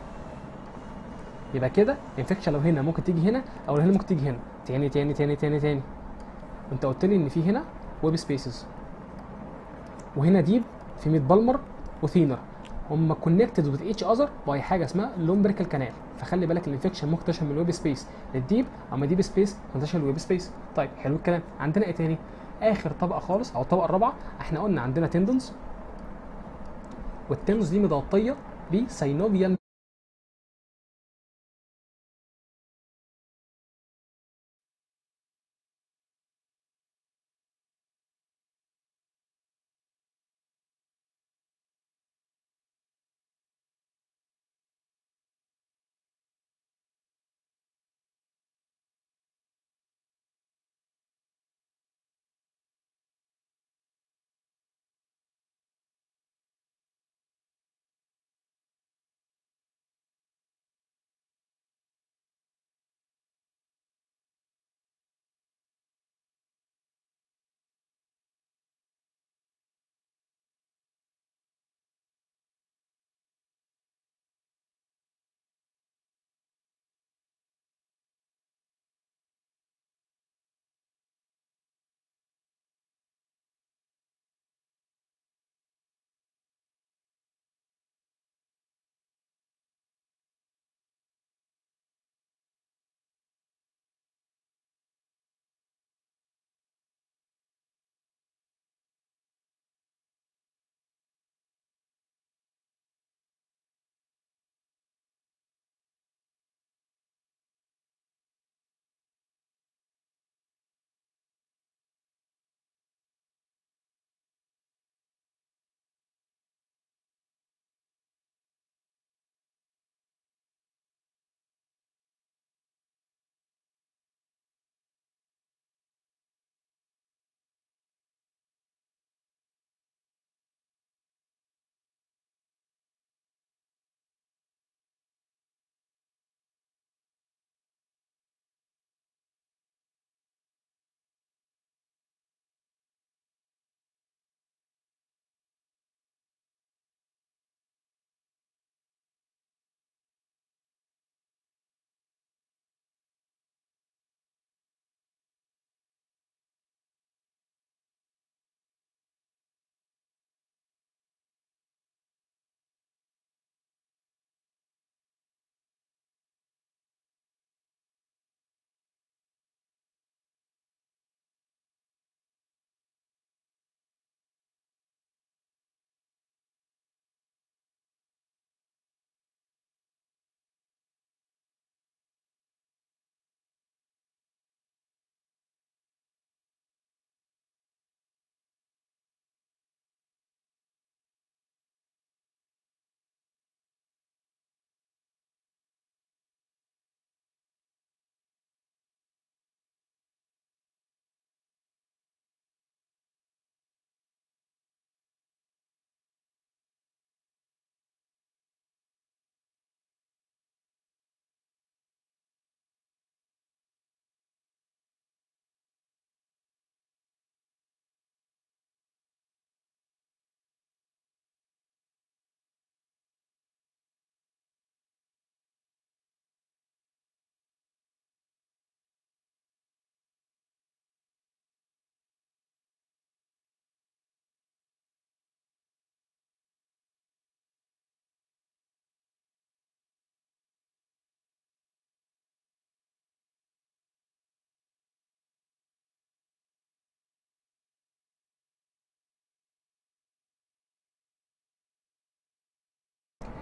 يبقى كده الانفكشن لو هنا ممكن تيجي هنا او هنا ممكن تيجي هنا. تاني تاني تاني تاني تاني، انت قلت لي ان في هنا ويب سبيسز وهنا ديب في ميد بالمر وثينر، هم كونكتد وذ ايتش اذر باي حاجه اسمها لومبريكال كانال. فخلي بالك الانفكشن ممكن تنتشر من الويب سبيس للديب، اما ديب سبيس تنتشر للويب سبيس. طيب حلو الكلام. عندنا ايه تاني؟ اخر طبقه خالص او الطبقه الرابعه، احنا قلنا عندنا تندونز، والتندونز دي متغطيه بسينوفيال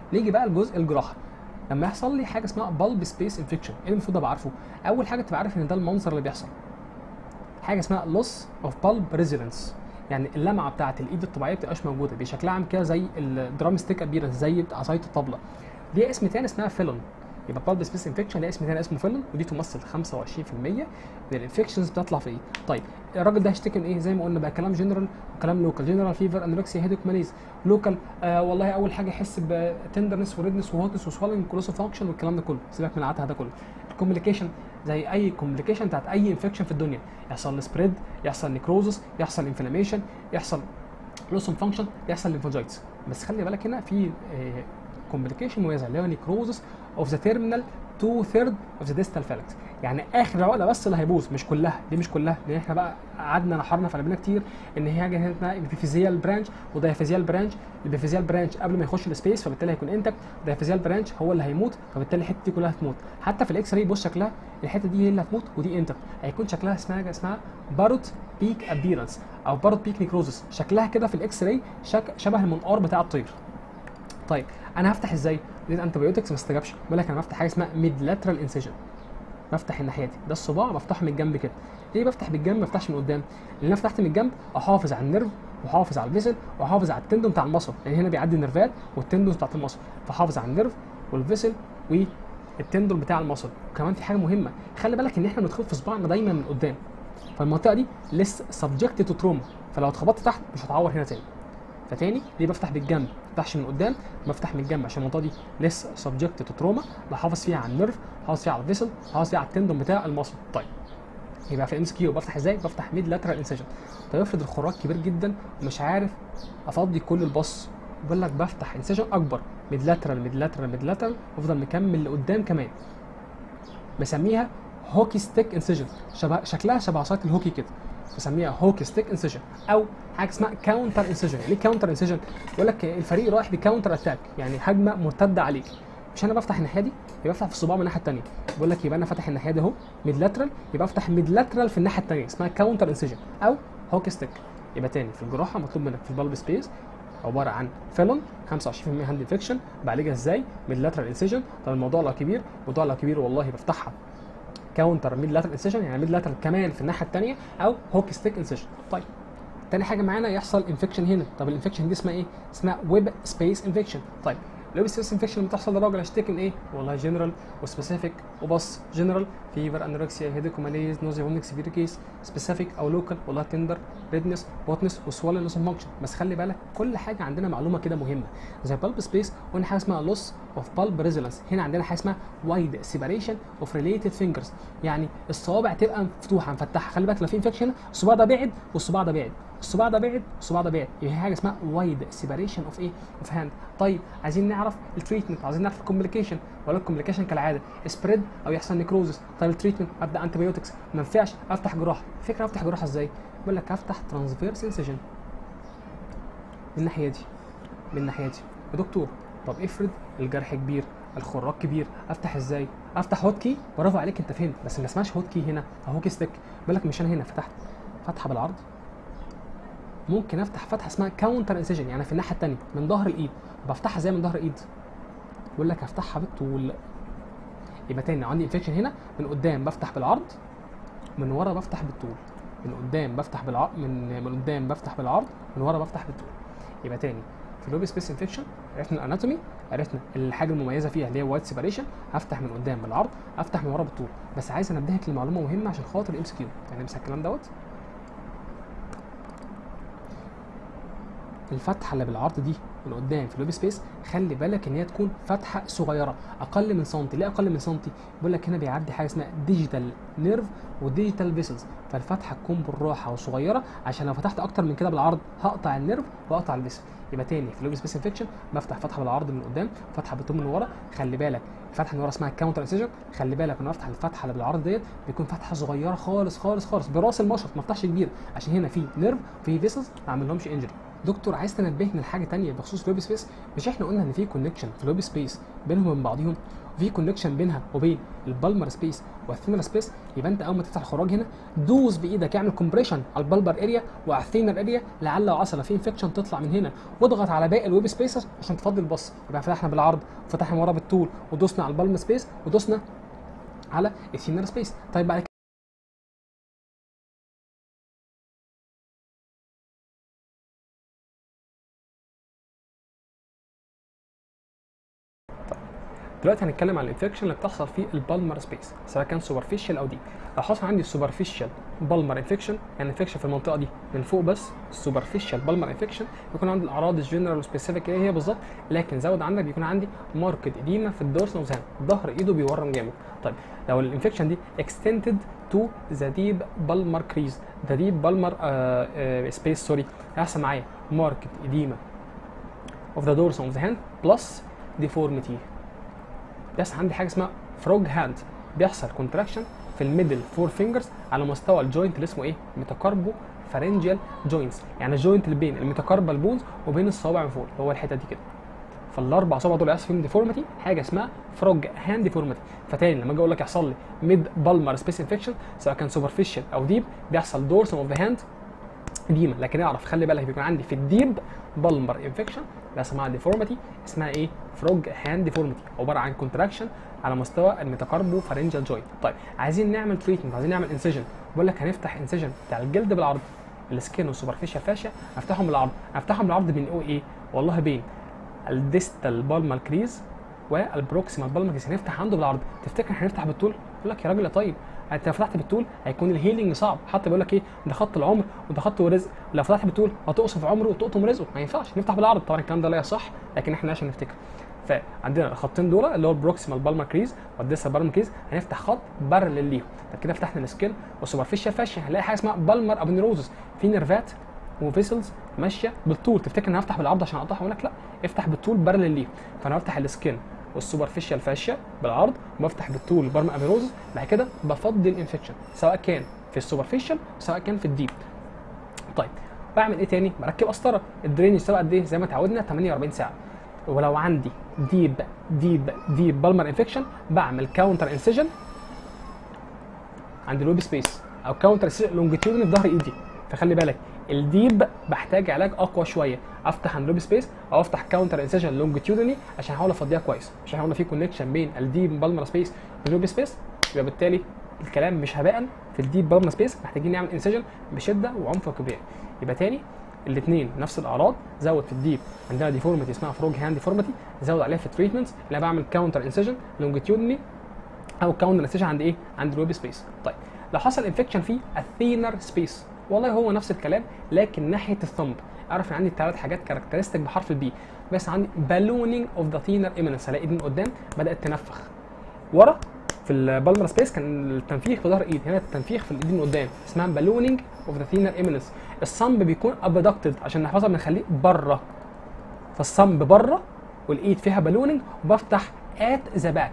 نيجي بقى لجزء الجراحه. لما يحصل لي حاجه اسمها بالب سبيس انفكشن، ايه المفروض ابقى عارفه؟ اول حاجه تبقى عارف ان ده المنظر اللي بيحصل، حاجه اسمها لوس اوف بالب ريزيدنس، يعني اللمعه بتاعه الايد الطبيعيه ما بتبقاش موجوده، بشكلها عامل كده زي الدرام ستيك ابيرنس، زي عصايه الطبله. دي اسم تاني اسمها فيلون. يبقى بالب سبيس انفكشن ليها اسم تاني اسمه فيلون، ودي تمثل 25% من الانفكشنز بتطلع في ايه. طيب الراجل ده هيشتكي من ايه؟ زي ما قلنا بقى كلام جنرال وكلام لوكال. جنرال فيفر، انوركسيا، هيديك، ماليز. لوكال والله اول حاجه يحس بتندرنس وريدنس وهوتنس وسوالنج كلوسو فانكشن والكلام ده كله، سيبك من العته ده كله. الكومبليكيشن زي اي كومبليكيشن بتاعت اي انفكشن في الدنيا، يحصل سبريد، يحصل نيكروزس، يحصل انفلاميشن، يحصل لوس فانكشن، يحصل ليمفوجايتس. بس خلي بالك هنا في كومبليكيشن مميزه اللي هو نيكروزس اوف ذا تيرمينال 2/3 اوف ذا ديستال فالكس، يعني اخر عقله بس اللي هيبوظ، مش كلها. دي مش كلها، لان احنا بقى قعدنا نحرنا في قلبنا كتير ان هي حاجه هنا ابيفيزيال برانش ودايفيزيال برانش. الابيفيزيال برانش قبل ما يخش السبيس فبالتالي هيكون انتك، الدايفيزيال برانش هو اللي هيموت فبالتالي الحته دي كلها هتموت. حتى في الاكس راي بص شكلها الحته دي هي اللي هتموت ودي انتك، هيكون شكلها اسمها باروت بيك ابيرنس او باروت بيك نيكروزس، شكلها كده في الاكس راي شبه المنقار بتاع الطير. طيب انا هفتح ازاي؟ لقيت انتي بايوتكس ما استجابش، بقول لك انا بفتح حاجه اسمها ميد لاترال انسيجن، بفتح الناحيه دي، ده الصباع بفتحه من الجنب كده. ليه بفتح بالجنب ما بفتحش من قدام؟ لان انا فتحت من الجنب احافظ على النيرف واحافظ على الفيسل واحافظ على التندون بتاع المصل، لان هنا بيعدي النيرفات والتندون بتاعت المصل، فحافظ على النيرف والفيسل والتندون بتاع المصل. وكمان في حاجه مهمه، خلي بالك ان احنا بنتخبط في صباعنا دايما من قدام، فالمنطقه دي لسه سبجكت تو تروما، فلو اتخبطت تحت مش هتعور هنا تاني. فتاني ليه بفتح بالجنب؟ ما بفتحش من قدام، بفتح من الجنب عشان المنطقه دي لسه سبجكت تو تروما، بحافظ فيها على النيرف، بحافظ فيها على الفيسل، بحافظ فيها على التندون بتاع المصل. طيب يبقى في الام اس كيو بفتح ازاي؟ بفتح ميد لاترال انسيجن. طيب افرض الخراج كبير جدا ومش عارف افضي كل البص، بقول لك بفتح انسيجن اكبر، ميد لاترال ميد لاترال ميد لاترال، وافضل مكمل لقدام كمان، بسميها هوكي ستيك انسيجن، شكلها شبه عصايه الهوكي كده، بسميها هوكي ستيك انسيجن. او حاجه اسمها كاونتر انسيجن. ليه كاونتر انسيجن؟ بيقول لك الفريق رايح بكاونتر اتاك، يعني هجمه مرتده عليك، مش انا بفتح الناحيه دي يبقى بفتح في الصباع من الناحيه الثانيه، بقول لك يبقى انا فاتح الناحيه دي اهو ميد لاترال، يبقى افتح ميد لاترال في الناحيه الثانيه، اسمها كاونتر انسيجن او هوكي ستيك. يبقى تاني في الجراحه مطلوب منك في البالب سبيس عباره عن فيلون 25% هاند انفكشن، بعالجها ازاي؟ ميد لاترال انسيجن. طب الموضوع لو كبير، الموضوع لو كبير والله بفتحها كاونتر ميد لاترال انسيجن، يعني ميد لاترال كمان في الناحيه الثانيه، او هوكي ستيك انسيجن. طيب تاني حاجه معانا يحصل انفكشن هنا. طب الانفكشن دي اسمها ايه؟ اسمها ويب سبيس انفكشن. طيب الويب سبيس انفكشن بتحصل للراجل هيشتكي من ايه؟ والله جنرال وسبيسيفيك وبص. جنرال فيفر، انوركسيا، هيديك وماليز، نوزيا، فوميتنج، سيفير كيس. سبيسيفيك او لوكال والله تندر، ريدنس، هوتنس، وسوالن، لوس فانكشن. بس خلي بالك كل حاجه عندنا معلومه كده مهمه، زي بالب سبيس قلنا حاجه اسمها لوس اوف بالب ريزولانس، هنا عندنا حاجه اسمها وايد سيباريشن اوف ريليتد فينجرز، يعني الصوابع تبقى مفتوحه مفتحه. خلي بالك لو في انفكشن هنا الصباع ده بعد والصباع ده بعد، الصباع ده بعد والصباع ده بعد، يبقى هي حاجه اسمها وايد سيباريشن اوف ايه؟ اوف هاند. طيب عايزين نعرف التريتمنت، عايزين نعرف الكومبليكيشن، ولا الكومبليكيشن كالعاده سبريد او يحصل نيكروزس. طيب التريتمنت ابدا انتي بايوتكس، ما ينفعش افتح جراحه. الفكره افتح جراحه ازاي؟ بقول لك افتح ترانسفيرس انسيجن من الناحيه دي، من الناحيه دي يا دكتور. طب افرض الجرح كبير، الخراج كبير، افتح ازاي؟ افتح هوت كي، برافو عليك انت فهمت، بس ما اسمهاش هوت كي هنا او هوكي ستيك. بقول لك مش انا هنا فتحت فتحه بالعرض، ممكن افتح فتحه اسمها كاونتر انسيجن، يعني في الناحيه الثانيه من ظهر الايد، بفتحها زي من ظهر الايد، بقول لك هفتحها بالطول. يبقى تاني عندي انفكشن هنا، من قدام بفتح بالعرض، من ورا بفتح بالطول، من قدام بفتح بالعرض، من قدام بفتح بالعرض، من ورا بفتح بالطول. يبقى تاني في اللوب سبيس انفكشن عرفنا الاناتومي، عرفنا الحاجه المميزه فيها اللي هي وايد سيباريشن، هفتح من قدام بالعرض، افتح من ورا بالطول. بس عايز انبهك لمعلومه مهمه عشان خاطر الام اس كيو، يعني امسك الكلام دوت. الفتحه اللي بالعرض دي من قدام في اللوب سبيس خلي بالك ان هي تكون فتحه صغيره اقل من سنتي. ليه اقل من سنتي؟ بيقول لك هنا بيعدي حاجه اسمها ديجيتال نيرف وديجيتال فيسلز، فالفتحه تكون بالراحه وصغيره عشان لو فتحت اكتر من كده بالعرض هقطع النيرف واقطع الفيسل. يبقى تاني في اللوب سبيس انفكشن بفتح فتحه بالعرض من قدام، فتحه بالطول من ورا. خلي بالك الفتحه من ورا اسمها كاونتر انسيجن، خلي بالك وانا افتح الفتحه اللي بالعرض ديت بيكون فتحه صغيره خالص خالص خالص براس المشرط، ما افتحش كبير عشان هنا في نيرف في فيسلز ما اعملهمش انجري. دكتور عايز تنبهني لحاجه ثانيه بخصوص الويب سبيس؟ مش احنا قلنا ان في كونكشن في الويب سبيس بينهم وبين بعضهم، وفي كونكشن بينها وبين البالمر سبيس والثينر سبيس؟ يبقى انت اول ما تفتح الخراج هنا دوس بايدك اعمل كومبريشن على البالمر اريا وعلى الثينر اريا، لعل وعسى في انفكشن تطلع من هنا، واضغط على باقي الويب سبيسز عشان تفضي البص. يبقى فتحنا بالعرض وفتحنا ورا بالطول ودوسنا على البالمر سبيس ودوسنا على الثينر سبيس. طيب بعد دلوقتي هنتكلم عن الانفكشن اللي بتحصل في البالمر سبيس سواء كان سوبرفيشال او ديب. لو حصل عندي سوبرفيشال بالمر انفكشن، يعني انفكشن في المنطقه دي من فوق بس، سوبرفيشال بالمر انفكشن بيكون عندي الاعراض الجنرال وسبيسيفيك ايه هي بالظبط، لكن زود عندك بيكون عندي ماركت اديما في الدورس اوف هاند، ظهر ايده بيورم جامد. طيب لو الانفكشن دي اكستندد تو ذا ديب بالمر كريز، ذا ديب بالمر سبيس سوري، هيحصل معايا ماركت اديما اوف ذا دورس اوف ذا هاند بلس ديفورميتي. بيحصل عندي حاجه اسمها فروج هاند، بيحصل كونتراكشن في الميدل فور فينجرز على مستوى الجوينت اللي اسمه ايه؟ ميتاكاربو فارنجيال جوينتس، يعني الجوينت اللي بين الميتاكاربال بونز وبين الصوابع من فوق، هو الحته دي كده. فالاربع صوابع دول يحصل فيهم ديفورميتي، حاجه اسمها فروج هاند ديفورميتي. فتاني لما اجي اقول لك يحصل لي ميد بالمر سبيس انفكشن سواء كان سوبرفيشال او ديب، بيحصل دورسم اوف ذا هاند ديما، لكن اعرف خلي بالك بيكون عندي في الديب بالمر انفكشن بيحصل معاها ديفورميتي اسمها ايه؟ فروج هاند ديفورميتي، عباره عن كونتراكشن على مستوى الميتاكاربو فارنجيال جوينت. طيب عايزين نعمل تريتمنت، عايزين نعمل انسيجن، بقول لك هنفتح انسيجن بتاع الجلد بالعرض، السكين والسوبرفيشال فاشيا هفتحهم بالعرض. هفتحهم بالعرض بين ايه؟ والله بين الديستال بالمر كريز والبروكسيمال بالمر كريز، هنفتح عنده بالعرض. تفتكر هنفتح بالطول؟ يقول لك يا راجل يا طيب انت لو فتحت بالطول هيكون الهيلينج صعب، حتى بيقول لك ايه؟ ده خط العمر وده خط ورزق، لو فتحت بالطول هتقصف عمره وتقطم رزقه، ما ينفعش نفتح بالعرض. طبعا الكلام ده لا يصح، لكن احنا عشان نفتكر فعندنا الخطين دول اللي هو البروكسيمال بالمر كريز والديستال بالمر كريز، هنفتح خط بارلل ليهم. طب كده فتحنا السكين والسوبرفيشال فاشيا، هنلاقي حاجه اسمها بالمر ابنيروزس، في نيرفات وفيسلز ماشيه بالطول. تفتكر ان هفتح بالعرض عشان اقطعها؟ اقول لك لا، افتح بالطول بارلل ليهم. فانا بفتح السكين والسوبرفيشال فاشيا بالعرض وبفتح بالطول البالمر ابنيروزس، بعد كده بفضي الانفكشن سواء كان في السوبرفيشال سواء كان في الديب. طيب بعمل ايه تاني؟ بركب قسطره. الدرين يشتغل قد ايه؟ زي ما اتعودنا 48 ساعه. ولو عندي ديب بالمر انفكشن بعمل كاونتر انسيجن عند الويب سبيس او كاونتر انسيجن لونجيتيودنال في ظهر ايدي. فخلي بالك الديب بحتاج علاج اقوى شويه، افتح عند الويب سبيس او افتح كاونتر انسيجن لونجيتيودنالي عشان احاول افضيها كويس. مش احنا قلنا في كونكشن بين الديب بالمر سبيس والويب سبيس؟ يبقى بالتالي الكلام مش هباء، في الديب بالمر سبيس محتاجين نعمل انسيجن بشده وعنف كبير. يبقى تاني الاثنين نفس الاعراض، زود في الديب عندنا ديفورميتي اسمها فروج هاند ديفورميتي، زود عليها في التريتمنتس اللي انا بعمل كاونتر انسيجن لونجيتيودنالي او كاونتر انسيجن عند ايه؟ عند الويب سبيس. طيب لو حصل انفكشن في الثينر سبيس، والله هو نفس الكلام لكن ناحيه الثمب. اعرف ان عندي ثلاث حاجات كاركترستيك بحرف البي، بس عندي بالونينج اوف ذا ثينر ايمنس، الاقي ايدي من قدام بدات تنفخ. ورا في البالمر سبيس كان التنفيخ في ظهر ايد، هنا التنفيخ في الايد من قدام اسمها بالونينج اوف ذا ثينر ايمنس. الصمب بيكون ابدكتد عشان نحفظها بنخليه بره، فالصمب بره والايد فيها بالونينج، وبفتح ات ذا باك،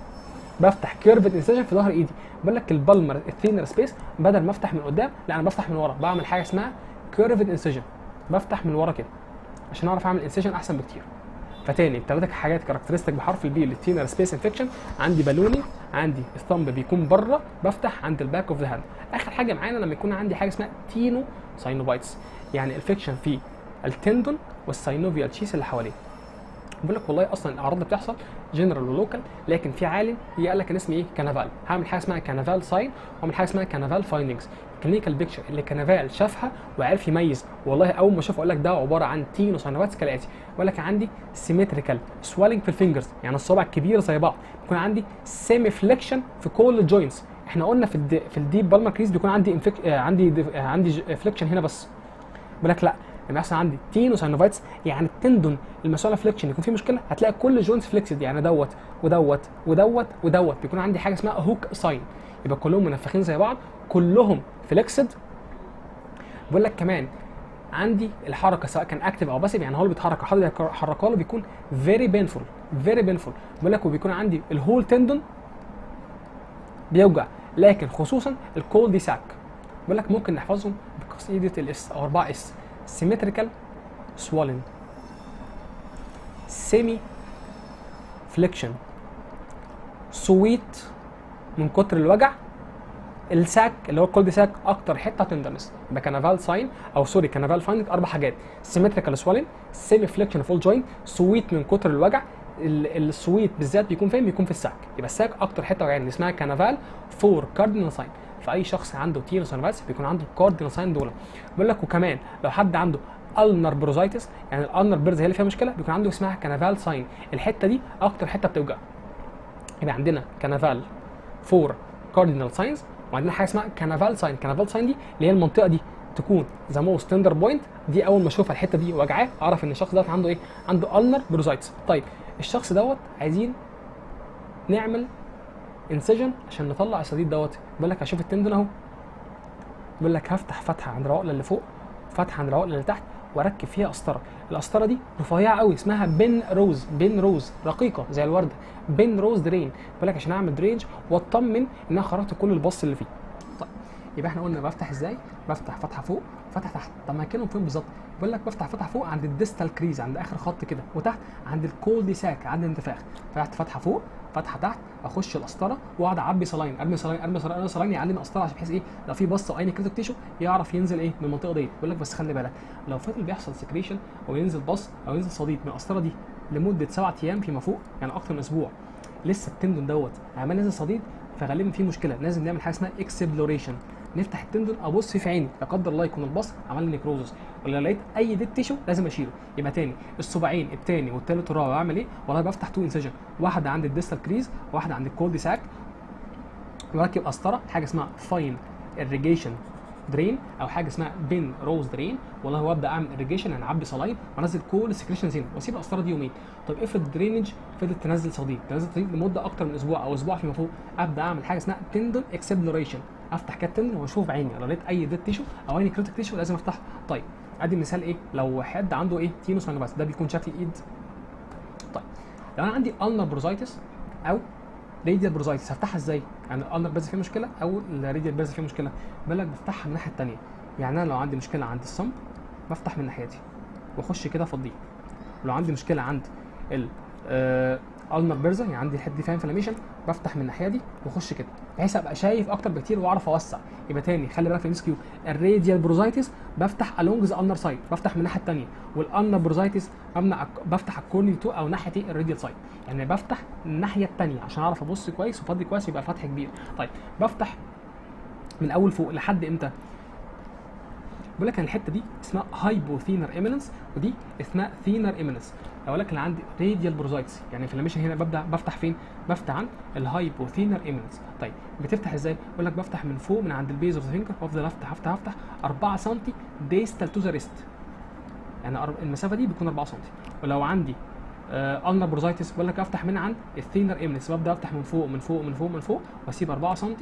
بفتح كيرفد انسيجن في ظهر ايدي. بقول لك البالمر الثينر سبيس بدل ما افتح من قدام لا انا بفتح من ورا، بعمل حاجه اسمها كيرفد انسيجن، بفتح من ورا كده عشان اعرف اعمل انسيجن احسن بكتير. فتاني الثلاث حاجات كاركترستيك بحرف البي للثينر سبيس انفكشن، عندي بالوني، عندي الثمب بيكون بره، بفتح عند الباك اوف ذا هاند. اخر حاجه معانا لما يكون عندي حاجه اسمها تينو ساينوفايتس، يعني انفكشن في التندون والساينوفيال تشيس اللي حواليه. بقول لك والله اصلا الاعراض اللي بتحصل جنرال ولوكال، لكن في عالم قال لك انا اسمي ايه؟ كانافال. هعمل حاجه اسمها كانافال ساين واعمل حاجه اسمها كانافال فايندنجز، كلينيكال بيكتشر اللي كانافال شافها وعرف يميز. والله اول ما شافه اقول لك ده عباره عن تينو ساينوفايتس كالاتي. بقول لك عندي سيمتريكال سوالينج في الفينجرز، يعني الصوابع الكبيره زي بعض، بيكون عندي سيمي فليكشن في كل الجوينتس. احنا قلنا في الديب بالمر كريز بيكون عندي عندي فليكشن هنا بس. بقول لك لا، لما يحصل عندي تينو ساينوفايتس يعني التندون المسؤول عن فليكشن يكون في مشكله، هتلاقي كل جوينتس فليكسد، يعني دوت ودوت ودوت ودوت، بيكون عندي حاجه اسمها هوك ساين، يبقى كلهم منفخين زي بعض كلهم فليكسد. بقول لك كمان عندي الحركه سواء كان اكتف او باسيف، يعني هو اللي بيتحرك حد يحركها له بيكون فيري بينفول فيري بينفول. بقول لك وبيكون عندي الهول تندون بيوجع، لكن خصوصا الكول دي ساك. بقول لك ممكن نحفظهم بقصيده الاس او 4 اس: سيمتريكال swollen semi flexion sweet من كتر الوجع. الساك اللي هو الكولد ساك اكتر حته تندرنس. يبقى كانافال ساين او سوري كانافال فايندنج 4 حاجات: سيمتريكال سوالين، سيمي فليكشن فول جوينت، سويت من كتر الوجع. السويت بالذات بيكون فين؟ بيكون في الساك. يبقى الساك اكتر حته وجعاني اسمها كانافال. 4 كاردينال ساين. فاي شخص عنده تينوساينوفايتس بيكون عنده الكاردينال ساين دول. بيقول لك وكمان لو حد عنده النر بروزايتس، يعني الالنر بيرز هي اللي فيها مشكله، بيكون عنده اسمها كانافال ساين. الحته دي اكتر حته بتوجع. يبقى عندنا كانافال 4 كاردينال ساينز، وعندنا حاجه اسمها كانافال ساين. كانافال ساين دي اللي هي المنطقه دي تكون ذا موست تندر بوينت. دي اول ما اشوفها الحته دي وجعاه اعرف ان الشخص ده عنده ايه؟ عنده النر بروزايتس. طيب الشخص دوت عايزين نعمل انسجن عشان نطلع الصديد دوت. بيقول لك هشوف التندن اهو، بيقول لك هفتح فتحه عند العقله اللي فوق، فتحه عند العقله اللي تحت، واركب فيها قسطره. القسطره دي رفيعه قوي اسمها بين روز. بين روز رقيقه زي الورده. بين روز درين. بيقول لك عشان اعمل درينج واطمن ان انا خرجت كل البص اللي فيه. طيب يبقى احنا قلنا بفتح ازاي؟ بفتح فتحه فوق فتحه تحت. طب مكانهم فين بالظبط؟ بيقول لك بفتح فتحه فوق عند الديستال كريز، عند اخر خط كده، وتحت عند الكولد ساك عند الانتفاخ. فتحت فتحه فوق فتحه تحت، اخش القسطره واقعد اعبي صلاين، ارمي صلاين ارمي صلاين ارمي صلاين، يعلم القسطره عشان بحيث ايه لو في بص او اي نيكروتيك تيشو يعرف ينزل ايه من المنطقه دي. بيقول لك بس خلي بالك لو فضل بيحصل سكريشن او ينزل بص او ينزل صديد من القسطره دي لمده 7 ايام فيما فوق، يعني اكتر من اسبوع، لسه التندون دوت عمال نازل صديد، فغالبا في مشكله. لازم نعمل حاجه اسمها اكسبلوريشن. نفتح التندون ابص فيه في عيني، لا قدر الله يكون البص عمل لي نيكروزس، ولا لقيت اي ديد تيشو لازم اشيله. يبقى تاني الصباعين التاني والتالت والرابع بعمل ايه؟ والله بفتح 2 انسجن، واحده عند الديستال كريز واحده عند الكولد ساك، واركب قسطره حاجه اسمها فاين irrigation درين او حاجه اسمها بين روز درين. والله وابدا اعمل irrigation، يعني اعبي صلاين وانزل كل السكريشنز هنا واسيب القسطره دي يومين. طب افرض الدرينج فضلت تنزل صديد لمده اكتر من اسبوع او اسبوع فيما فوق، ابدا اعمل حاجه اسمها تندون اكسبلوريشن. افتح كده التندون واشوف بعيني لو لقيت اي ديد تيشو او اي كريتيك تيشو لازم افتحه. طيب ادي مثال ايه لو حد عنده ايه تينوساينوفايتس، ده بيكون شكل ايد. طيب لو انا عندي النر بروزايتس او راديال بروزايتس هفتحها ازاي؟ يعني الالنر بيرز فيه مشكله او الراديال بيرز فيه مشكله، بالك بفتحها من الناحيه الثانيه. يعني انا لو عندي مشكله عند الصمت بفتح من الناحيه دي واخش كده افضيه. ولو عندي مشكله عند الالنر بيرزا، يعني عندي الحته دي فيها انفلاميشن، بفتح من الناحيه دي واخش كده بحيث ابقى شايف اكتر بكتير واعرف اوسع. يبقى تاني خلي بالك في الام اس كيو، الراديال بروزايتس بفتح along the ulnar side، بفتح من الناحيه الثانيه، والالنر بروزايتس بفتح الكورني تو او ناحيه الراديال سايد، يعني بفتح الناحيه الثانيه عشان اعرف ابص كويس وافضي كويس يبقى الفتح كبير. طيب بفتح من اول فوق لحد امتى؟ بقول لك ان الحته دي اسمها هايبوثينر ايميننس ودي اسمها ثينر ايميننس. اقول لك اللي عندي راديال بروزايتس يعني انفلاميشن هنا بفتح فين؟ بفتح عن الهايبوثينر ايميننس. طيب بتفتح ازاي؟ بقول لك بفتح من فوق من عند البيز اوف ذا فينجر وافضل افتح 4 سم ديستال تو ذا ريست، يعني المسافه دي بتكون 4 سم. ولو عندي النر بروزايتس بقول لك افتح من عند الثينر ايميننس، ببدا افتح من فوق من فوق من فوق من فوق واسيب 4 سم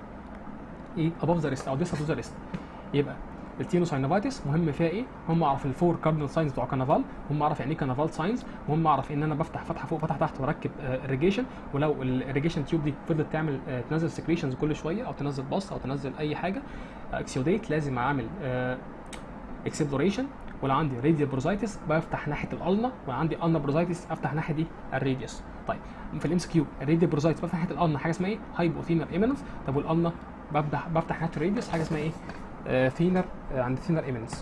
ايه اباف ذا ريست او ديستال تو ذا ريست. يبقى التينوساينوفايتس مهم فيها ايه؟ هم اعرف الفور كاردينال ساينز بتوع كانافال، هم اعرف يعني ايه كانافال ساينز، وهم اعرف ان انا بفتح فتحه فوق فتحه تحت واركب irrigation. ولو الirrigation تيوب دي فضلت تعمل تنزل سكريشنز كل شويه او تنزل بص او تنزل اي حاجه اكسيوديت، لازم اعمل اكسبلوريشن. ولو عندي راديال بروزايتس بفتح ناحيه الالنا، وعندي النا بروزايتس افتح ناحيه دي الراديوس. طيب في الام اس كيو الراديال بروزايتس بفتح ناحيه الالنا حاجه اسمها ايه؟ هايبوثينر ايميننس. طب والالنا بفتح ناحيه الراديوس حاجه اسمها ايه؟ ثينر عند ثينر ايميننس.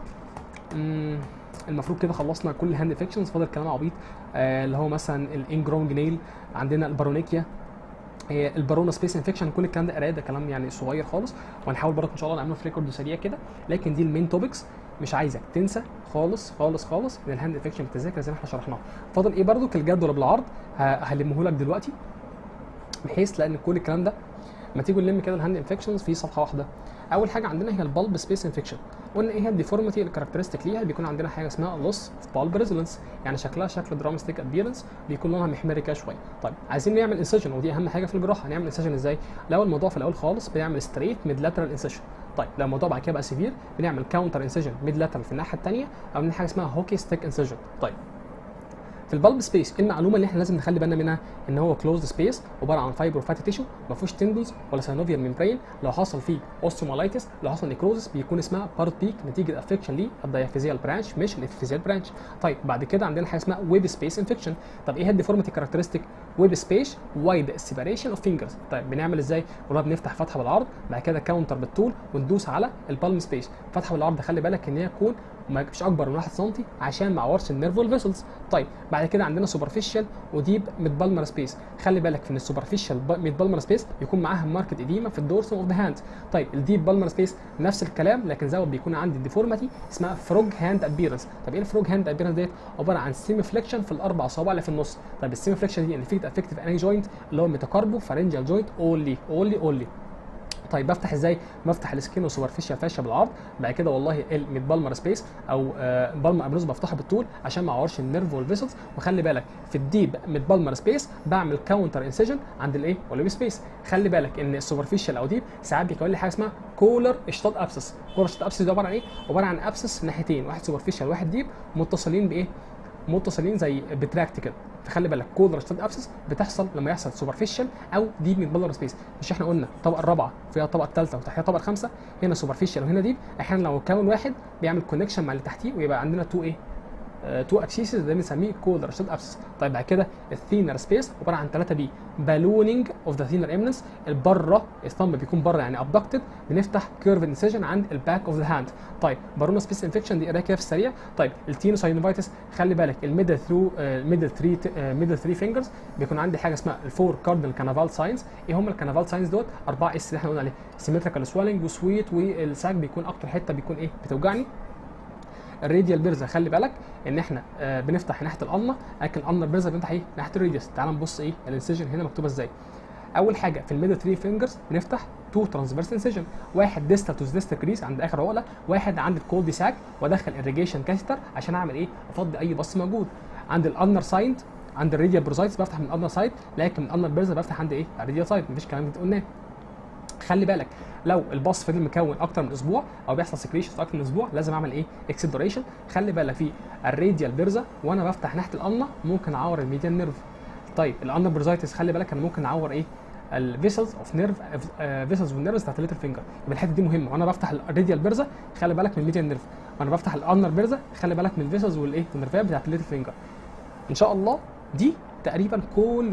المفروض كده خلصنا كل الهاند انفكشنز، فاضل كلام عبيط اللي هو مثلا الانجرونج نيل، عندنا البارونيكيا، البارونا سبيس انفكشن، كل الكلام ده قرايه، ده كلام يعني صغير خالص، وهنحاول برضه ان شاء الله نعمله في ريكورد سريع كده. لكن دي المين توبكس، مش عايزك تنسى خالص خالص خالص ان الهاند انفكشن بتذاكر زي ما احنا شرحناه. فاضل ايه برضه الجدول بالعرض هلمه لك دلوقتي، بحيث لان كل الكلام ده ما تيجوا نلم كده الهاند انفكشنز في صفحه واحده. اول حاجه عندنا هي البالب سبيس انفكشن. قلنا ايه هي الديفورميتي الكاركترستيك ليها؟ بيكون عندنا حاجه اسمها لوس اوف بالب ريزولنس، يعني شكلها شكل درام ستيك ابيرنس، بيكون لونها محمر كده شويه. طيب عايزين نعمل انسيجن، ودي اهم حاجه في الجراحه. هنعمل انسيجن ازاي؟ لو الموضوع في الاول خالص بنعمل ستريت ميد لاترال انسيجن. طيب لو الموضوع بعد كده بقى سيفير بنعمل كاونتر انسيجن ميد لاترال في الناحيه الثانيه، او من حاجه اسمها هوكي ستيك انسيجن. طيب في البالب سبيس المعلومه اللي احنا لازم نخلي بالنا منها ان هو كلوزد سبيس عباره عن فايبر فاتي تيشو ما فيهوش تندلز ولا سينوفيال ميمبرين. لو حصل فيه اوستيومالايتس، لو حصل نيكروزس، بيكون اسمها بارت بيك نتيجه افكشن للدايافيزيال برانش مش الافيزيال برانش. طيب بعد كده عندنا حاجه اسمها ويب سبيس انفكشن. طب ايه الديفورميتي كاركترستيك؟ ويب سبيس وايد سيباريشن اوف فينجرز. طيب بنعمل ازاي؟ والله بنفتح فتحه بالعرض، بعد كده كاونتر بالطول وندوس على البالم سبيس. فتحه بالعرض خلي بالك ان هي تكون مش اكبر من 1 سم عشان ما اعورش النيرف والفيسلز. طيب بعد كده عندنا سوبرفيشال وديب ميد بالمر سبيس. خلي بالك ان السوبرفيشال ميد بالمر سبيس يكون معاها ماركت اديما في الدورسوم اوف ذا هاند. طيب الديب بالمر سبيس نفس الكلام، لكن زود بيكون عندي ديفورماتي اسمها فروج هاند ابيرنس. طب ايه الفروج هاند ابيرنس ديت؟ عباره عن سيمي فليكشن في الاربع اصابع اللي في النص. طيب السيمي فليكشن دي اللي افكتيف انهي جوينت؟ اللي هو الميتاكاربو فارنجال جوينت اونلي. طيب بفتح ازاي؟ بفتح السكين وسوبرفيشال فاشيا بالعرض، بعد كده والله الميد بالمر سبيس او بالمر ابروز بفتحه بالطول عشان ما اعورش النيرف والفيسلز. وخلي بالك في الديب ميد بالمر سبيس بعمل كاونتر انسيجن عند الايه؟ والويب سبيس. خلي بالك ان السوبرفيشال او ديب ساعات بيكون لي حاجه اسمها كولر اشتاط ابسس. كولر اشتاط ابسس ده عباره عن ايه؟ عباره عن ابسس ناحيتين، واحد سوبرفيشال وواحد ديب متصلين بايه؟ متصلين زي بتراكت كده. فخلي بالك كولر اشتاط ابسس بتحصل لما يحصل سوبرفيشال او ديب ميد بالمر سبيس. مش احنا قلنا الطبقه الرابعه فيها الطبقه الثالثه وتحتها الطبقه الخامسه؟ هنا سوبرفيشال وهنا ديب. احيانا لو كون واحد بيعمل كونكشن مع اللي تحتيه ويبقى عندنا تو ايه؟ تو اكسيسز، ده بنسميه كولر اشتاط ابسس. طيب بعد كده الثينر سبيس عباره عن 3 بي بالونينج اوف ذا ثينر امنس. البره الثumb بيكون بره يعني ابدكتد، بنفتح كيرف انسيجن عند الباك اوف ذا هاند. طيب بارونا سبيس انفكشن دي قرايه كده في السريع. طيب التينوساينوفايتس خلي بالك الميدل ثرو ميدل 3 فينجرز بيكون عندي حاجه اسمها الفور كاردينال كانافال ساينز. ايه هم الكانافال ساينز دوت؟ 4 اس اللي احنا قلنا عليه، سيمتريكال سوالنج وسويت، والساك بيكون اكتر حته بيكون ايه؟ بتوجعني. الراديال بيرزا خلي بالك ان احنا بنفتح ناحيه القلمه، لكن القلمه بيرزا بنفتح ايه؟ ناحيه الراديوس. تعال نبص ايه الانسيجن هنا مكتوبه ازاي. اول حاجه في الميدل 3 فينجرز بنفتح تو ترانسفيرس انسيجن، واحد ديستال تو ديستال كريس عند اخر عقله، واحد عند الكولدي ساك، وادخل irrigation كاستر عشان اعمل ايه؟ افضي اي بص موجود. عند الانر سايد عند الراديال بروزايتس بفتح من الانر سايد، لكن من الانر بيرزا بفتح عند ايه؟ الراديال سايد. مفيش كلام ده قلناه. خلي بالك لو الباص فضل مكون اكتر من اسبوع او بيحصل سكريشن اكتر من اسبوع لازم اعمل ايه؟ اكسلريشن. خلي بالك في الراديال بيرزا وانا بفتح ناحيه القلمه ممكن اعور الميديان نيرف. طيب الانر بروزايتس خلي بالك انا ممكن اعور ايه؟ الفيسلز اوف نيرف، فيسلز والنيرفز بتاعت الليتل فينجر. يبقى الحته دي مهمه، وانا بفتح الراديال بيرزا خلي بالك من الميديان نيرف، وانا بفتح الانر بيرزا خلي بالك من الفيسلز والايه؟ والنيرفات بتاعت الليتل فينجر. ان شاء الله دي تقريبا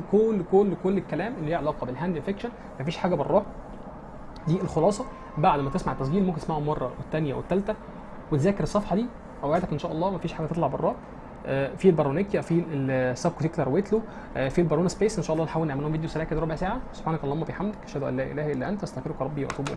كل الكلام اللي له علاقه بالهاند انفكشن، مفيش حاجه براه. دي الخلاصه. بعد ما تسمع التسجيل ممكن تسمعه مره والثانيه والثالثه وتذاكر الصفحه دي، اوعدك ان شاء الله مفيش حاجه تطلع براه. في البارونيكيا، في السبكوتيكولار ويتلو، في البارونا سبيس. ان شاء الله نحاول نعمل لهم فيديو سريع كده ربع ساعه. سبحانك اللهم وبحمدك اشهد ان لا اله الا انت استغفرك ربي واتوب اليك.